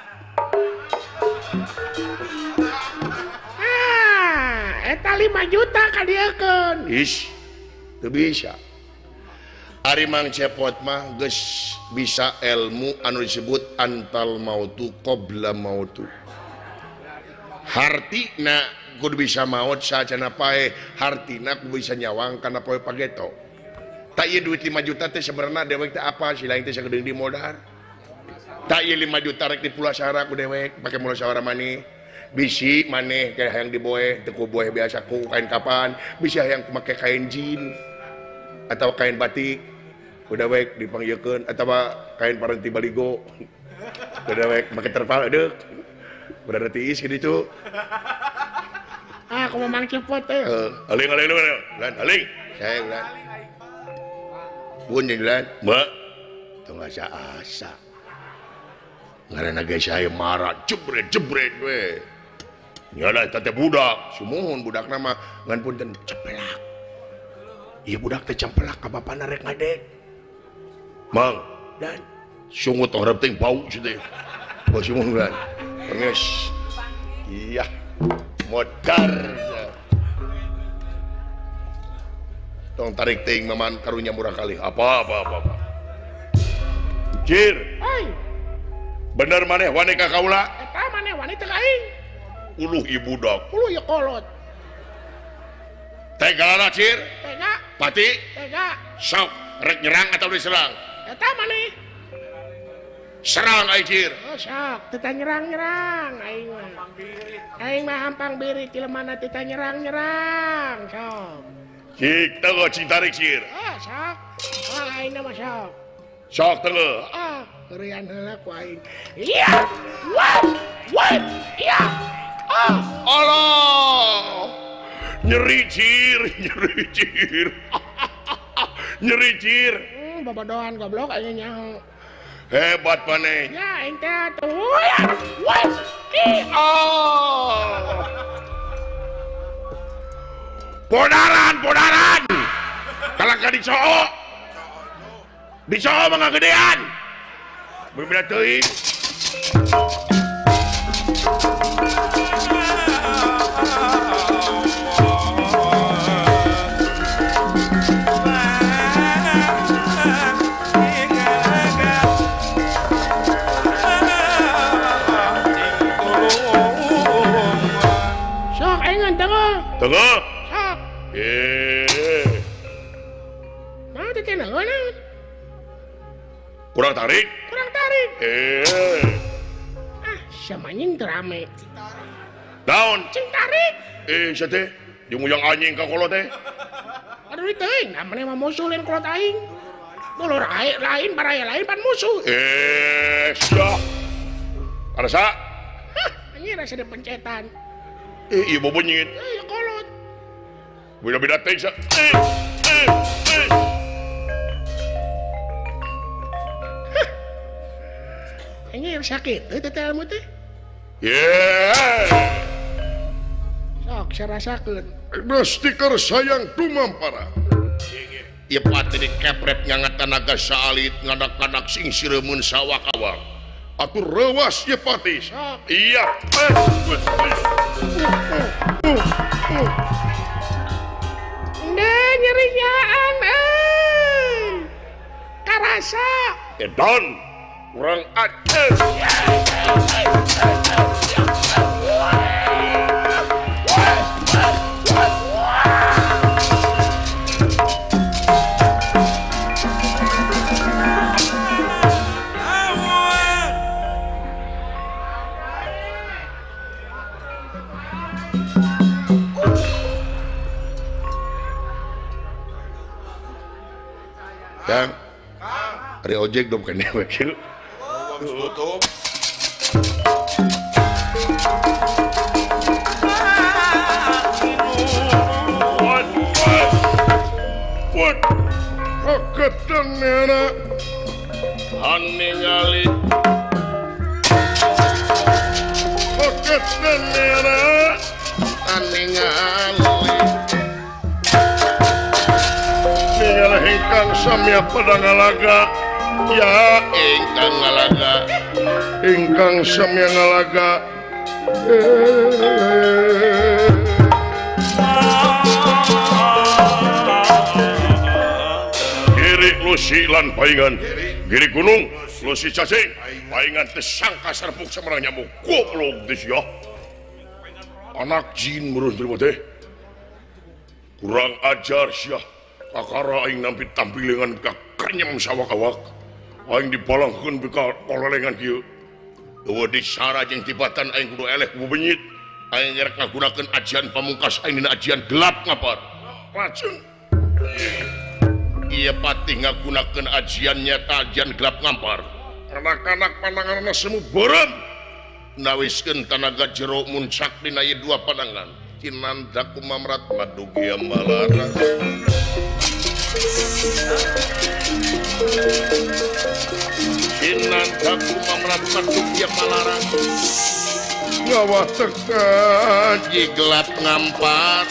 Ah, eta lima juta kadiekeun. ish teu bisa ari mang cepot mah geus bisa ilmu anu disebut antal mautu qabla mautu hartina kudu bisa maut saacana pae hartina kudu bisa nyawang kana poe pageto. Tak ieu duit lima juta teh sebenarnya dewek teh apa sih lain teh sagedeung di modal. Tak ieu lima juta rek di pulasara ku dewek pake mulasara maneh. Bisi maneh kayak hayang diboeh teu ku boeh biasa ku kain kapan, bisi hayang make kain jin atau kain batik. Udah baik dipanggilkeun atawa kain parenti baligo. Udah baik make terpal deuk. Berada tiis kitu. Ah, aku memang cepot teh. Heeh, aling aling aling. Lan aling. Saya ulan. Pun jalan, Mbak. Tong asa-asa. Ngaranna ge saya marah, jebret-jebret we. Nyala eta teh budak, sumuhun budakna mah ngan punten ceplak. Ieu budak teh cempelak ka bapana rek ngadek. Mang, dan sungut hareup teh bau teh. Bau sumuhun lan. Geus. Iya. Modar. Tong tarik ting maman karunya murah kali. Apa apa apa. apa. Jir. Hai. Bener maneh wani ka kaula? Eta maneh wani teh aing. Uluh ibu dok. Uluh ya kolot. Tegalana Cir? Tega. Pati? Tega. Sok rek nyerang atau diserang? Eta maneh. Serang ai Cir. Oh sok, teu nyerang-nyerang aing mah. Aing mah hampang birit ti lemana teu nyerang-nyerang. Sok. Cik teu cintarik Cir. Oh sok. Oh aing mah sok. Sok teu. Ah, ngerian heula ku aing. Iya. Wat. Wat. Iya. Ah. Allah. Nyeri Cir, nyeri Cir. Nyeri Cir. Hmm, bobodohan goblok aing nyaho. Hebat maneh. Ya, aing teh atuh. Ya. Wat. Ki. Oh. Bodaran, bodaran. Kalau ka dicoo. Dicoo mah gedean. Berbeda teuing. Sok aing tengah. Tengah. Sok. Eh. Nah, teh teh naon? Kurang tarik. Kurang tarik. Eh. Ah, samanying teu rame. Daun. Cing tarik. Eh, sia teh. Jeung yang anjing ka kolot teh. Aduh teuing, namanya mah musuh lain kolot aing. Dulur aing lain baraya lain pan musuh. Eh, sia. Ada sa? Hah, anjing rasa pencetan. Eh, ieu bobonyit. Eh, ya kolot. Beda-beda teh sa. Eh, eh, eh. Anjing sakit, teu teh ilmu teh. Yeah. Sok sarasakeun. Ada stiker sayang dumampara. Ieu pati dikepret ngangat tanaga salit ngadak-kadak sing siremun sawakawak. Atur rewas ieu pati. Sok. Iya. Eh, wes, wes. Ndeh nyerinyaan euy. Karasa. Edan. Kurang ajar. Kang, ada ojek dong kan ya wakil. Tutup. What? What? What? Kaketeng nena. Haningali. Kaketeng nena. Haningali. Ningal hengkang samya pada ngalaga. Ya ingkang ngalaga. Ingkang samya ngalaga. Eh. Giri Lusi lan paingan. Giri gunung Lusi cacing. Paingan teh sangka serpuk semerang nyamuk. Goblok teh sia. anak jin meureun jelema teh kurang ajar sia kakara aing nampi tampilingan ka kenyam sawak-awak aing dipalangkeun bika kolelengan kieu eueuh disara jeung tibatan aing kudu eleh ku benyit aing rek ngagunakeun ajian pamungkas aing dina ajian gelap ngapar racun iya patih ngagunakeun ajian nyata ajian gelap ngampar anak-anak pandanganna semu berem nawiskeun tanaga jero muncak dina ieu dua pandangan kinanda kumamrat madugia malara kinanda kumamrat madugia malara ngawah teka gelap ngampar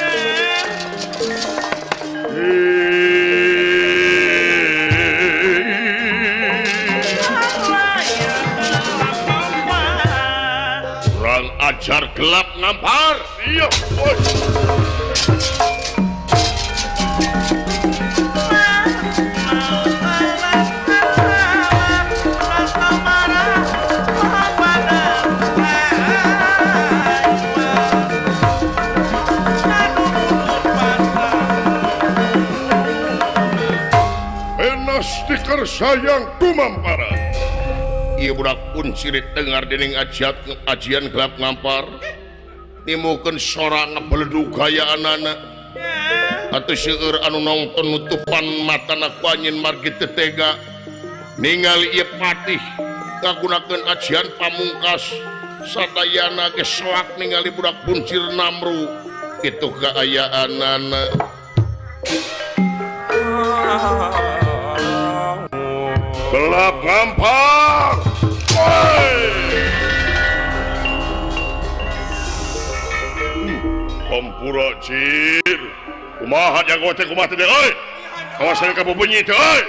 kurang ajar gelap ngampar iya bos stiker sayang kumampara iya budak pun sirit dengar dening ajian ajian gelap ngampar nimukeun sora ngabeledug gaya anana atuh seueur anu nongton nutupan matana ku anjeun margi teu tega ningali ieu patih ngagunakeun ajian pamungkas sadayana ge soak ningali budak buncir namru kitu kaayaanana gelap ngampar hampura cir kumaha jago teh kumaha teh euy kawasan ka bebenyi teh euy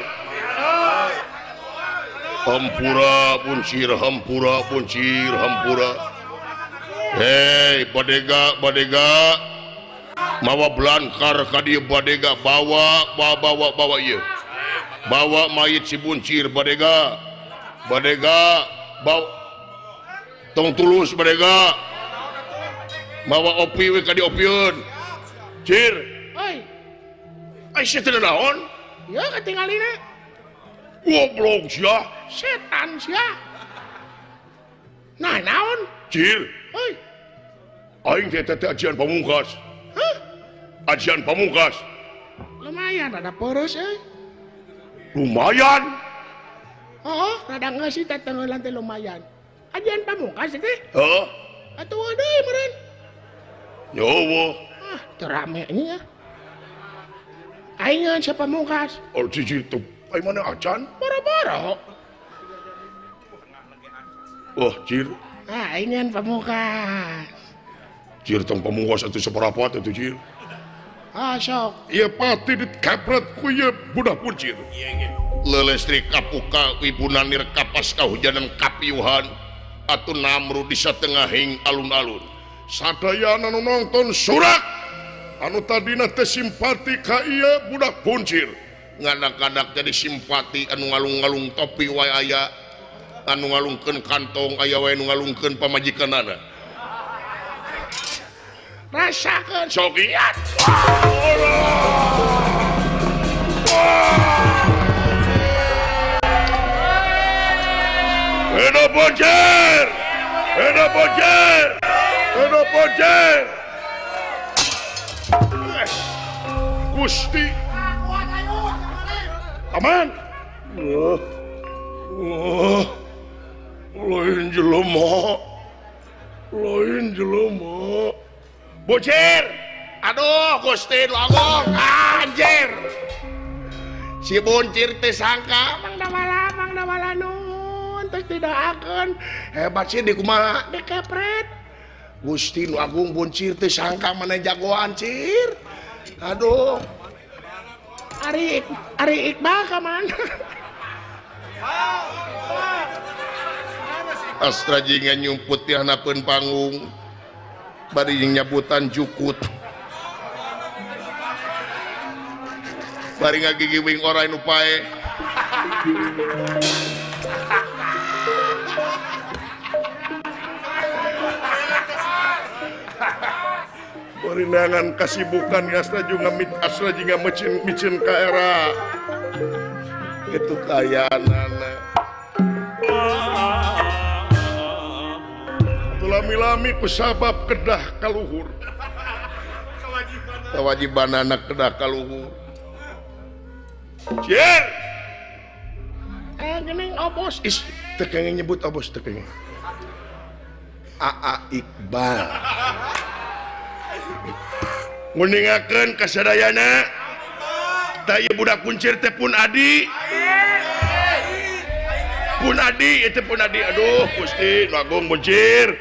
hampura buncir hampura buncir hampura hei badega badega mawa blankar ka dieu badega bawa bawa bawa bawa ieu bawa mayit si buncir badega badega bawa tong tulus badega bawa opi we ka diopieun cir oi ai sia teh naon ya ketinggalina goblok sia setan sia nah naon cir oi aing teh teh ajian pamungkas hah ajian pamungkas lumayan ada poros euy lumayan oh rada ngeusi teh tengeulan teh lumayan ajian pamungkas teh heeh atuh deui meureun nyawa ah teu rame nya aing ngeun sapamungkas oh cici tuh ai mana acan boro-boro wah cir ah aing ngeun pamungkas cir tong pamungkas atuh saparapat atuh cir ah sok iya pati dikapret ku ieu budak buncir lelestri kapuka wibuna nir kapas kahujanan kapiuhan atuh namru di satengahing alun-alun sadayana nu nongton surak anu tadina teh simpati ka ieu budak buncir ngadak-ngadak jadi simpati anu ngalung-ngalung topi wae aya anu ngalungkeun kantong aya wae nu ngalungkeun pamajikanana rasakeun sok liat Edo Bojer Edo Bojer Edo Bojer Gusti aman wah wah lain jelema lain jelema Bojer aduh Gusti lu agong anjir si buncir teh sangka mang dawala mang dawala nun terus tidak akan hebat sih di kumaha dikepret Gusti nu agung buncir teh sangka mana jagoan cir aduh Ari Ari Iqbal ka mana Astra jingan nyumput ya hanapeun panggung bari nyabutan jukut bari ngagigiwing orang nu pae Rindangan kasibukan asla juga mit asla juga micin micin ka era itu kayanana lami-lami pesabab kedah kaluhur kewajiban anak kedah kaluhur Cier eh gini obos is tekengnya nyebut obos tekengnya A A Iqbal nguningakeun kasadayana tah ieu budak kuncir teh pun adi pun adi itu pun adi aduh Gusti nu agung kuncir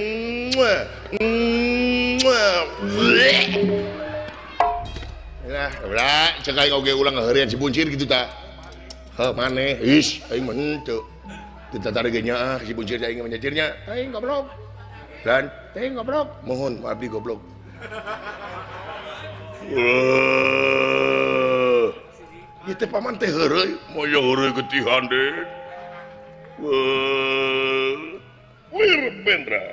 nah ulah cek aing oge ulang ngaheureuan si buncir kitu tah heuh maneh is aing mah henteu teu tatarigenya ah si buncir aing menyetirnya teuing goblok dan teuing goblok mohon abdi goblok ieu teh paman teh heureuy moyo heureuy getihan deh wir bendra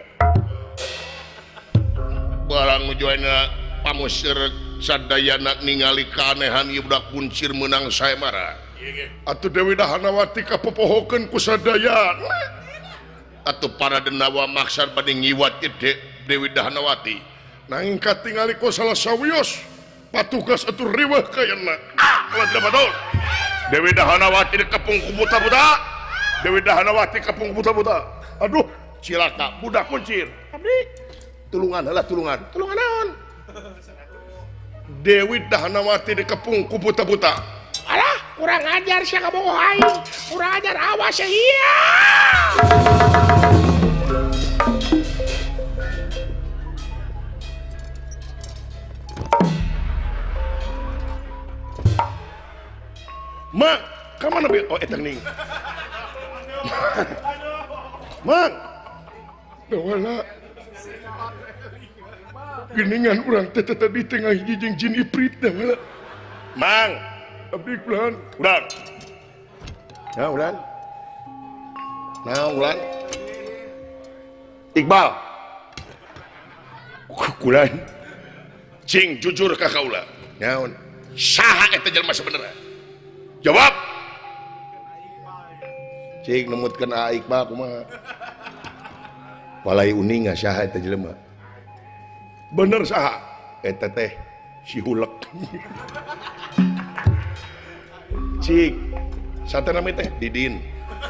barang nujuana pamusir sadayana ningali kanehan ieu budak kuncir meunang sae marah atuh Dewi Dahanawati kapopohokeun ku sadayana atuh para denawa maksad bade ngiwat Dewi Dahanawati nanging katingali ku salah sawios patugas atuh riweuh kayana ah betul Dewi Dahanawati dikepung ku buta-buta Dewi Dahanawati kepung ku buta-buta aduh cilaka budak kuncir abdi tulungan heula tulungan tulungan naon Dewi Dahanawati dikepung ku buta-buta alah kurang ajar sia kabogoh aing kurang ajar awas ya iya Mak, kamana be? Oh, eta ning. Mak. Dawala. Geningan urang teh tadi tengah hiji jeung jin iprit dawala. Mang, abdi kulan. Urang. Ya, ulan. Nah, ulan. Iqbal. Kulan. Cing jujur ka kaula. Naon? Saha eta jelema sabenerna? Jawab. Cik nemutkeun A Iqbal kumaha? Walai uninga saha eta jelema? Bener saha? Eta teh si hulek. Cik, sate nami teh Didin.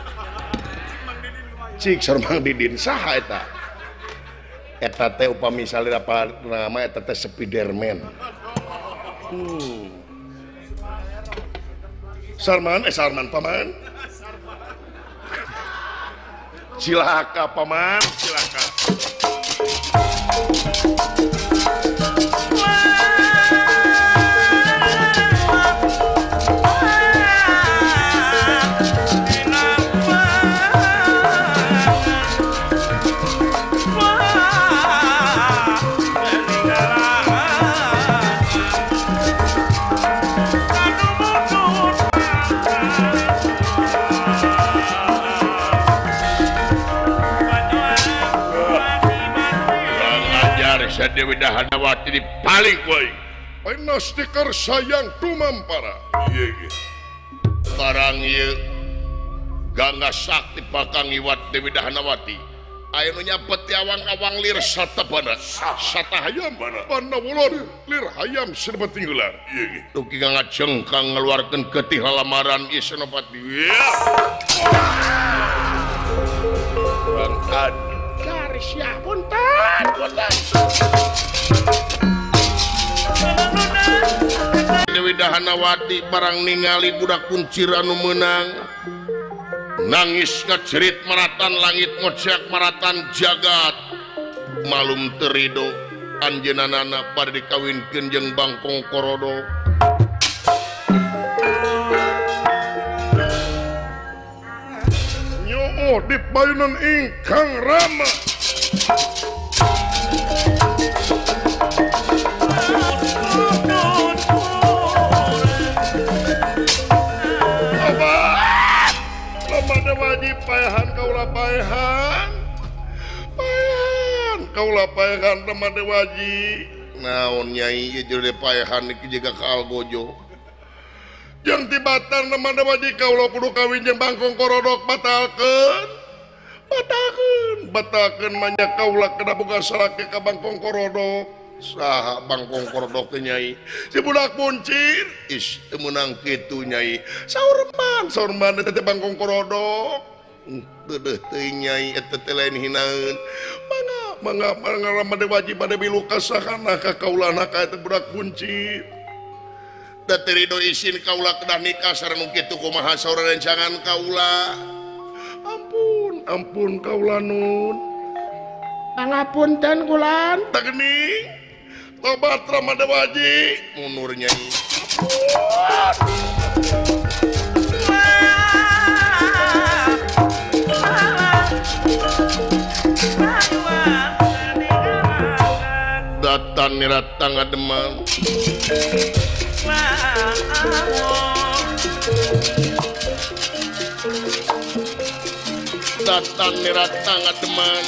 Cik sareng Didin saha eta? Eta teh upami salira apa nama eta teh Spiderman. Hmm. Sarman, eh Sarman paman. Cilaka paman, cilaka. Dewi Dahanawati di paling kuai. Aina stiker sayang tumampara. Iya iya. Barang iya gangga sakti pakang iwat Dewi Dahanawati. Ayo nyapet awang-awang lir satapana. Satahayam mana? Panawulon lir hayam serba tinggalan. Iya iya. Tuki gangga cengkang ngeluarkan ketih lamaran iya senopati. Iya. Bangkan. Cari siap punten punten. Dewi Dahanawati barang ningali budak kuncir anu meunang nangis ngacerit maratan langit ngocek maratan jagat malum terido anjeunana pada dikawinkeun jeung Bangkong Korodo. Nyo di payunan ingkang Rama. Wajib payahan kaulah payahan payahan kaulah payahan teman wajib naon nyai ieu paehan iki jiga ka algojo jeung tibatan namana waji kaula kudu kawin jeung Bangkong Korodok batalkeun batalkeun batalkeun manya kaula kena boga salaki ka Bangkong Korodok saha Bangkong Korodok teh nyai si budak buncir is teu meunang kitu nyai saurman saurman teh Bangkong Korodok deudeuh teuing nyai eta teh lain hinaeun mangga mangga mangga made wajib bade milu kasahana ka kaulana ka eta budak buncir da teu isin kaula kedah nikah sareng kitu kumaha saur rencangan kaula ampun ampun kaula nun pangapunten kulan tak geuning tobat ramada waji munur nyai datan nirat tangga demam datan nirat tangga demam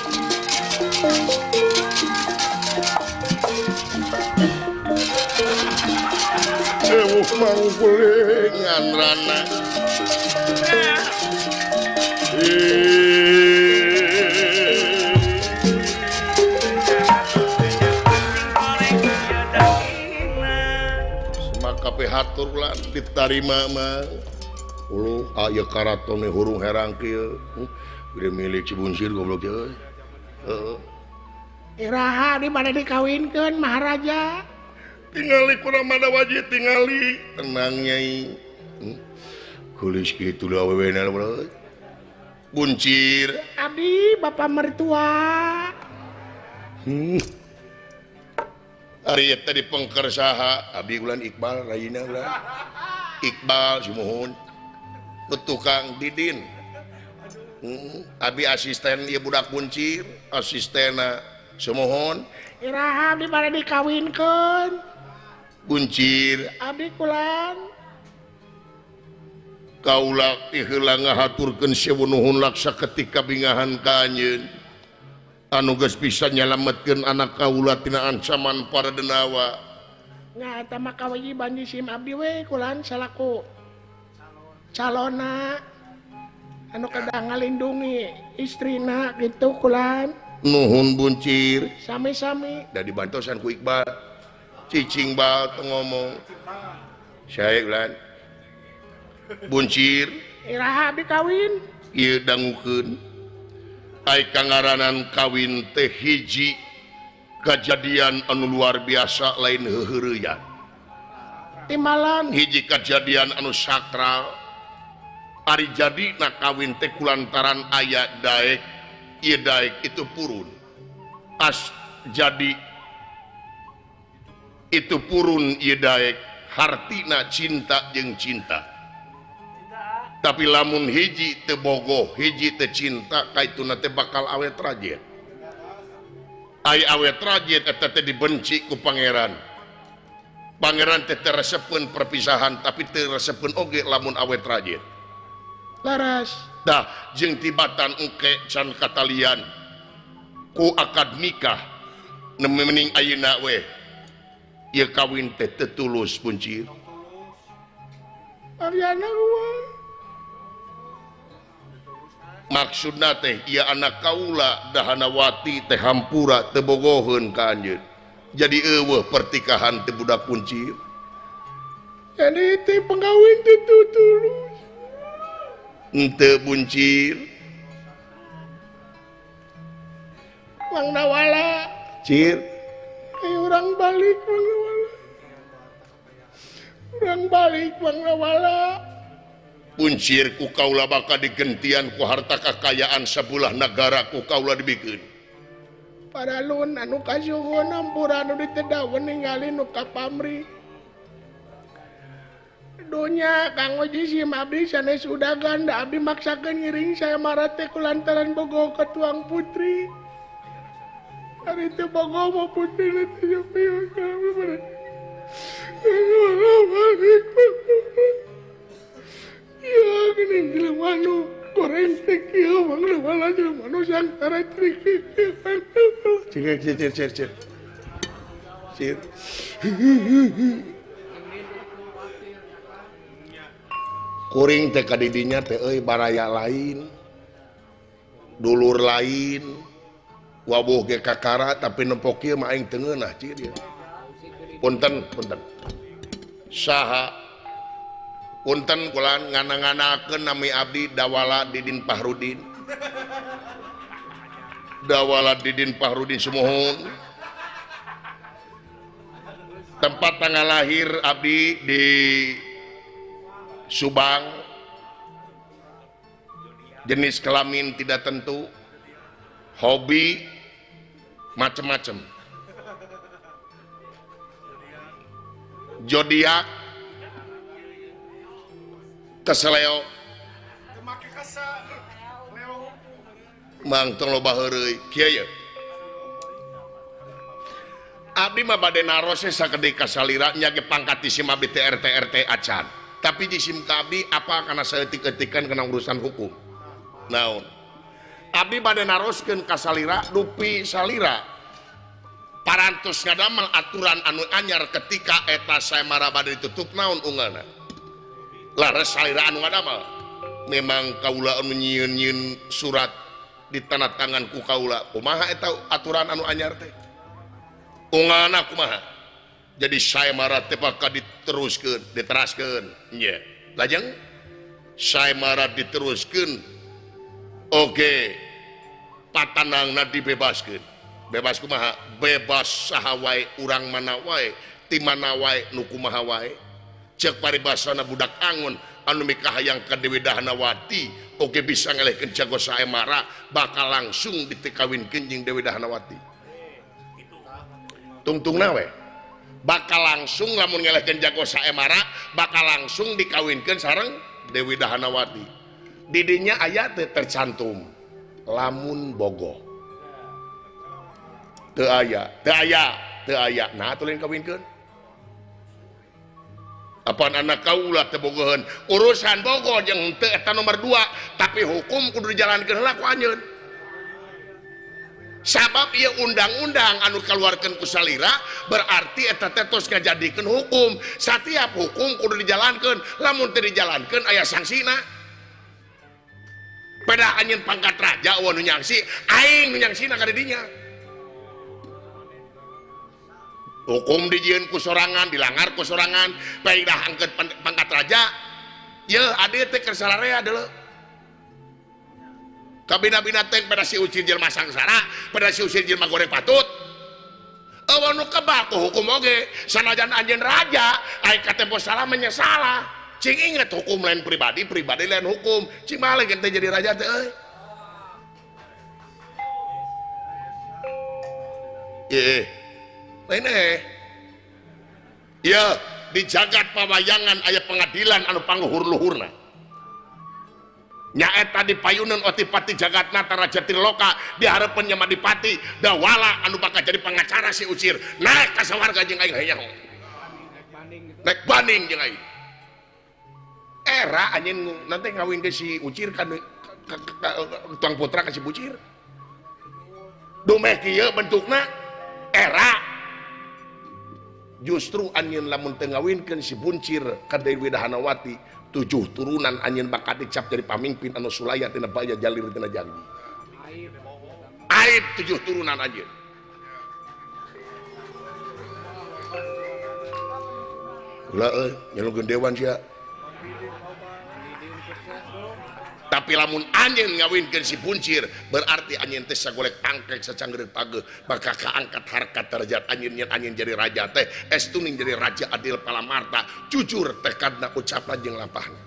sewuh mangkulingan rana semaka hatur lah ditarima mah ulu aya karaton hurung herang kieu gede milik Cibuncir goblok euy heeh iraha di mana dikawinkeun Maharaja tingali kurang mana wajib tingali tenang nyai hmm? kulis gitu lah wewena bro Buncir abdi bapak mertua hmm. Ari eta di pengker saha abdi ulan Iqbal rayina ulan Iqbal sumuhun tukang Didin hmm. Abi asisten ieu budak Buncir asistena sumuhun iraha di mana dikawinkeun Buncir abdi kulan kaula heula ngahaturkeun sewunuhun laksa ketika bingahan ka anjeun anu geus bisa nyalametkeun anak kaula tina ancaman para denawa nya eta mah kawajiban jisim abdi we kulan salaku calona anu kada ngalindungi istrina gitu kulan nuhun Buncir sami-sami da dibantosan ku Iqbal cicing bal teu ngomong saya ulan Buncir iraha abdi kawin ieu dangukeun ai kangaranan kawin teh hiji kejadian anu luar biasa lain heureuyan timbalan hiji kejadian anu sakral ari jadina kawin teh kulantaran aya daek ieu daek itu purun as jadi itu purun ieu daek hartina cinta jeung cinta tapi lamun hiji teu bogoh hiji teu cinta kaituna teh bakal awet rajet ai awet rajet eta teh dibenci ku pangeran pangeran teh teresepkeun perpisahan tapi teu resepkeun oge lamun awet rajet laras dah jeung tibatan engke can katalian ku akad nikah nemening ayeuna we ieu kawin teh teu tulus Buncir Ariana gua maksudna teh ieu anak kaula dahanawati teh hampura teu bogoheun ka anjeun jadi eueuh pertikahan teh budak Buncir jadi teh penggawin teh teu tulus henteu Buncir Mang Nawala Cir kayak orang balik Mang Nawala orang balik Mang Nawala Buncir ku kaula bakal digentian ku harta kekayaan sebuah negara ku kaula dibikeun padalun anu kasuhun ampura anu ditedaweun ningali nu ka pamri dunya kanggo jisim abdi sanes udah ganda abdi maksakeun ngiring saya marah teh kulantaran bogo ke tuang putri hari teh bogo mau putri teh nyepi kami pada ya gini jelema nu goreng teh kieu Mang Nawala jelema nu sangkara triki cir cir cir cir kuring teh kadidinya teh euy baraya lain dulur lain wabuh ge kakara tapi nempok ieu mah aing teu ngeunah ci dia punten punten saha punten kula ngana-nganakeun nami abdi Dawala Didin Fahrudin Dawala Didin Fahrudin sumohon tempat tanggal lahir abdi di Subang jenis kelamin tidak tentu hobi macam-macam zodiak keseleo mang tong loba heureuy kieu ye abdi mah bade narose sakede kasalira nya ge pangkat isim abdi T R T R T acan tapi jisim ka abdi apa karena saeutik-eutikan kena urusan hukum naon abdi bade naroskeun kasalira dupi salira parantos ngadamel aturan anu anyar ketika eta saemara bade ditutup naon ungana laras salira anu ngadamel memang kaula anu nyieun-nyieun surat ditanda tangan ku kaula kumaha eta aturan anu anyar teh ungana kumaha jadi saemara teh bakal diteruskeun diteraskeun nya lajeng saemara diteruskeun oke patanangna dibebaskeun bebas kumaha bebas saha wae urang mana wae ti mana wae nu kumaha wae ceuk paribasana budak angon anu mikahayang ka Dewi Dahanawati oge bisa ngelehkeun jago saemara bakal langsung ditekawinkeun jeung Dewi Dahanawati tungtungna we bakal langsung lamun ngelehkeun jago saemara bakal langsung dikawinkeun sareng Dewi Dahanawati didinya aya teh tercantum lamun bogoh teu aya teu aya teu aya nah atuh lain kawinkeun apaan anak kaula teu bogoheun urusan bogoh jeung teu eta nomor dua tapi hukum kudu dijalankeun heula ku anjeun sabab ieu undang-undang anu kaluarkeun ku salira berarti eta teh tos ngajadikeun hukum satiap hukum kudu dijalankeun lamun teu dijalankeun aya sangsina pada anjeun pangkat raja eueuh nu nyangsi aing nu nyangsina ka didinya hukum dijieun ku sorangan dilanggar ku sorangan paidah angkeut pangkat raja ye ade teh keur sararea deuleu kabina-bina teh pada si ucil jelema sangsara pada si ucil jelema goreng patut eueuh nu kebal ku hukum oge sanajan anjeun raja ai ka tempo salah menyesala cing inget hukum lain pribadi pribadi lain hukum cing balik ente jadi raja teh euy eh lain eh ya di jagat pawayangan aya pengadilan anu pangluhur-luhurna nyaeta di payunan otipati jagatna taraja triloka dihareupeun nya Madipati Dawala anu bakal jadi pengacara si Ucir naik ka sawarga jeung aing hayang naik banding jeung aing era anjeun nanti ngawin ke si Ucir kan tuang putra ka si Bucir dumeh kieu bentukna era justru anjeun lamun teu ngawinkeun si Buncir ka Dewi Dahanawati tujuh turunan anjeun bakal dicap jadi pamimpin anu sulaya tina baya jalir tina janji aib tujuh turunan anjeun ulah euy nyelungkeun dewan sia tapi lamun anjeun ngawinkeun si Buncir berarti anjeun teh sagolek pangkek sacanggeureuh pageuh bakal kaangkat harkat derajat anjeun yen anjeun jadi raja teh estuning jadi raja adil palamarta jujur tekadna ucapna jeung lampahna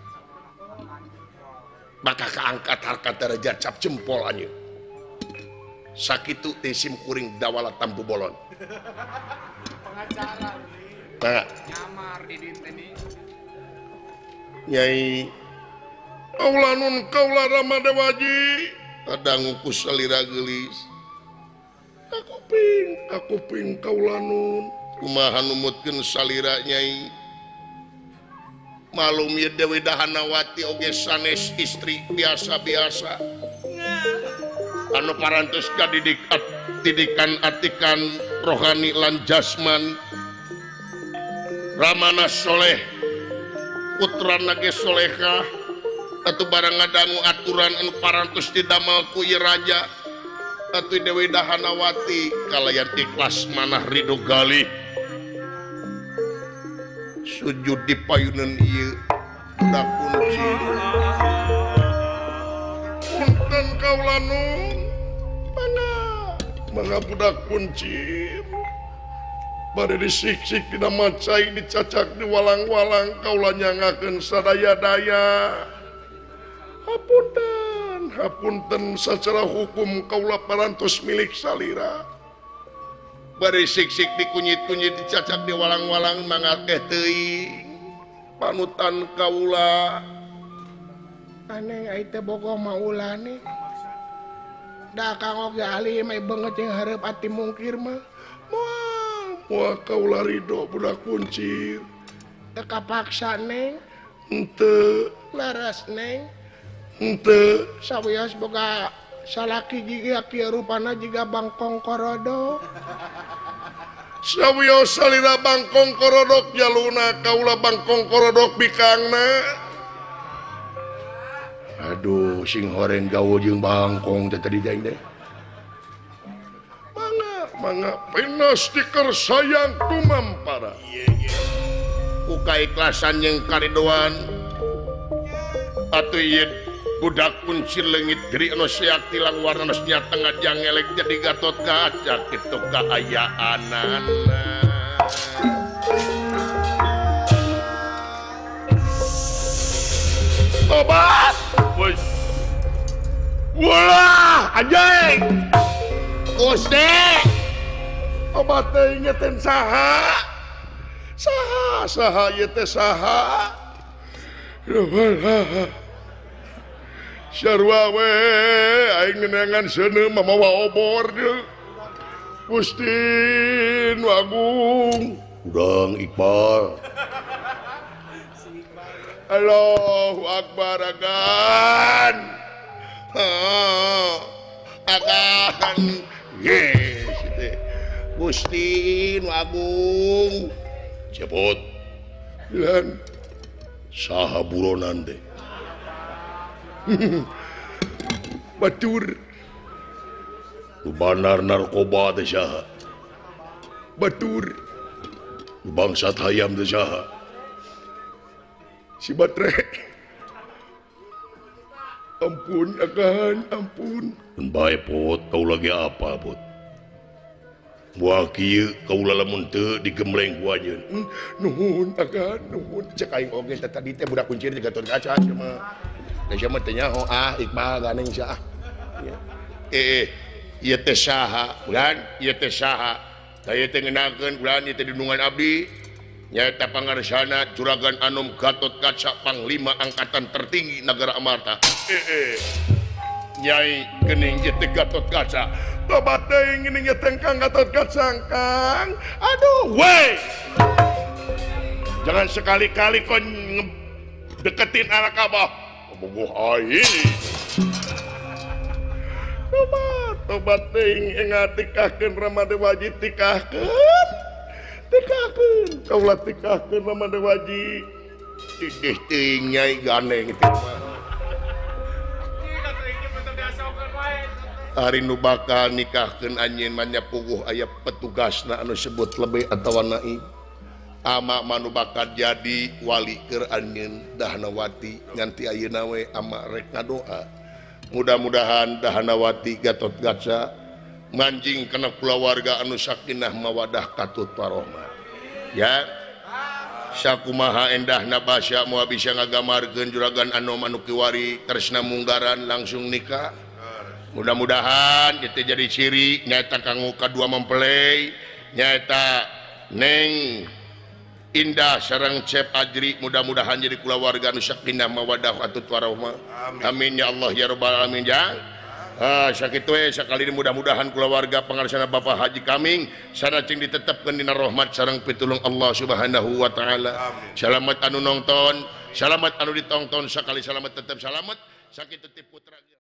bakal kaangkat harkat derajat cap jempol anjeun sakitu teh sim kuring Dawala Tampu Bolon pengacara nah nyamar di dinteni Nyai Kaulanun kaula Ramadewaji kadangu ku salira geulis kakuping kakuping kaulanun kumaha numutkeun salira Nyai malum ieu Dewi Dahanawati oge sanes istri biasa-biasa anu parantos ka didik didikan atikan rohani lan jasman ramana soleh putrana ge solehah atuh barang ngadangu aturan anu parantos didamel ku ieu raja atuh Dewi Dahanawati kalayan ikhlas manah ridho galih sujud di payunan ieu budak kunci punten kaula nun mangga mangga budak kunci bade disiksik dina macai dicacak di walang-walang kaula nyangakeun sadaya-daya hapunten hapunten secara hukum kaula parantos milik salira bari siksik dikunyit-kunyit dicacak di walang-walang mangakeh teuing panutan kaula aneh ai teh bogoh maulane da kang oge ahli mah beungeut jeung hareup ati mungkir mah moal moal kaula ridho budak kuncir teu kapaksa neng henteu laras neng henteu sawios boga salaki jiga kieu rupana jiga bangkong korodo sawios salira bangkong korodok jaluna kaula bangkong korodok bikangna aduh sing horeng gawo jeung bangkong teh tadi daeng deh mangga mangga penas stiker sayang tumampara ku kaikhlasan jeung karidoan atuh ieu budak kuncir leungit geri anu siak tilang warna nya tengah jangelek jadi Gatot Kaca kitu kaayaanana obat wes wah anjing Gusti obat teh ngeten saha saha saha ieu teh saha sarua we aing ngeunangan seuneu mamawa obor deui Gusti Nu Agung urang Iqbal Allahu Akbar agan agan yes teh Gusti Nu Agung cepot lan saha buronan teh batur nu bandar narkoba teh saha batur nu bangsat hayam teh saha si batre ampun akan ampun mun bae pot kau lagi apa pot wah kieu kaula lamun teu digembleng ku anjeun nuhun akan nuhun cek aing oge tadi teh budak kuncir di Gatot Kaca mah da mah teh nyaho ah Iqbal ganeng saha eh ieu teh saha bulan ieu teh saha da ieu teh ngeunakeun bulan ieu teh dindungan abdi nyaeta pangarsana Juragan Anom Gatot Kaca Panglima Angkatan Tertinggi Negara Amarta eh Nyai geuning ieu teh Gatot Kaca tobat deui geuning ieu teh Kang Gatot Kaca Kang aduh we jangan sekali-kali kau deketin anak abah bogoh aing tobat tobat deui ingat tikahkeun Ramadewaji tikahkeun tikahkeun kaula tikahkeun Ramadewaji tidih teuing Nyai ganeng teh hari nu bakal nikahkeun anjeun mah nya puguh aya petugasna anu sebut lebih atawa naib ama manu bakal jadi wali keur anjeun Dahanawati nganti ayeuna we ama rek ngadoa mudah-mudahan Dahanawati Gatot Kaca manjing kana kulawarga anu sakinah mawadah katut warahmah ya sakumaha endahna basya moal bisa ngagamarkeun Juragan Anom anu kiwari tresna munggaran langsung nikah mudah-mudahan itu jadi ciri nyata kanggo kadua mempelai nyata Neng Indah sareng Cep Ajri mudah-mudahan jadi kulawarga anu sakinah mawadah atut warahmah amin ya Allah ya rabbal alamin jang ah sakitu we sakali mudah-mudahan kulawarga pangarsana Bapak Haji Kaming sareng ditetepkeun dina rahmat sareng pitulung Allah Subhanahu wa taala selamat anu nongton selamat anu ditonton sakali selamat tetep selamat sakitu ti putra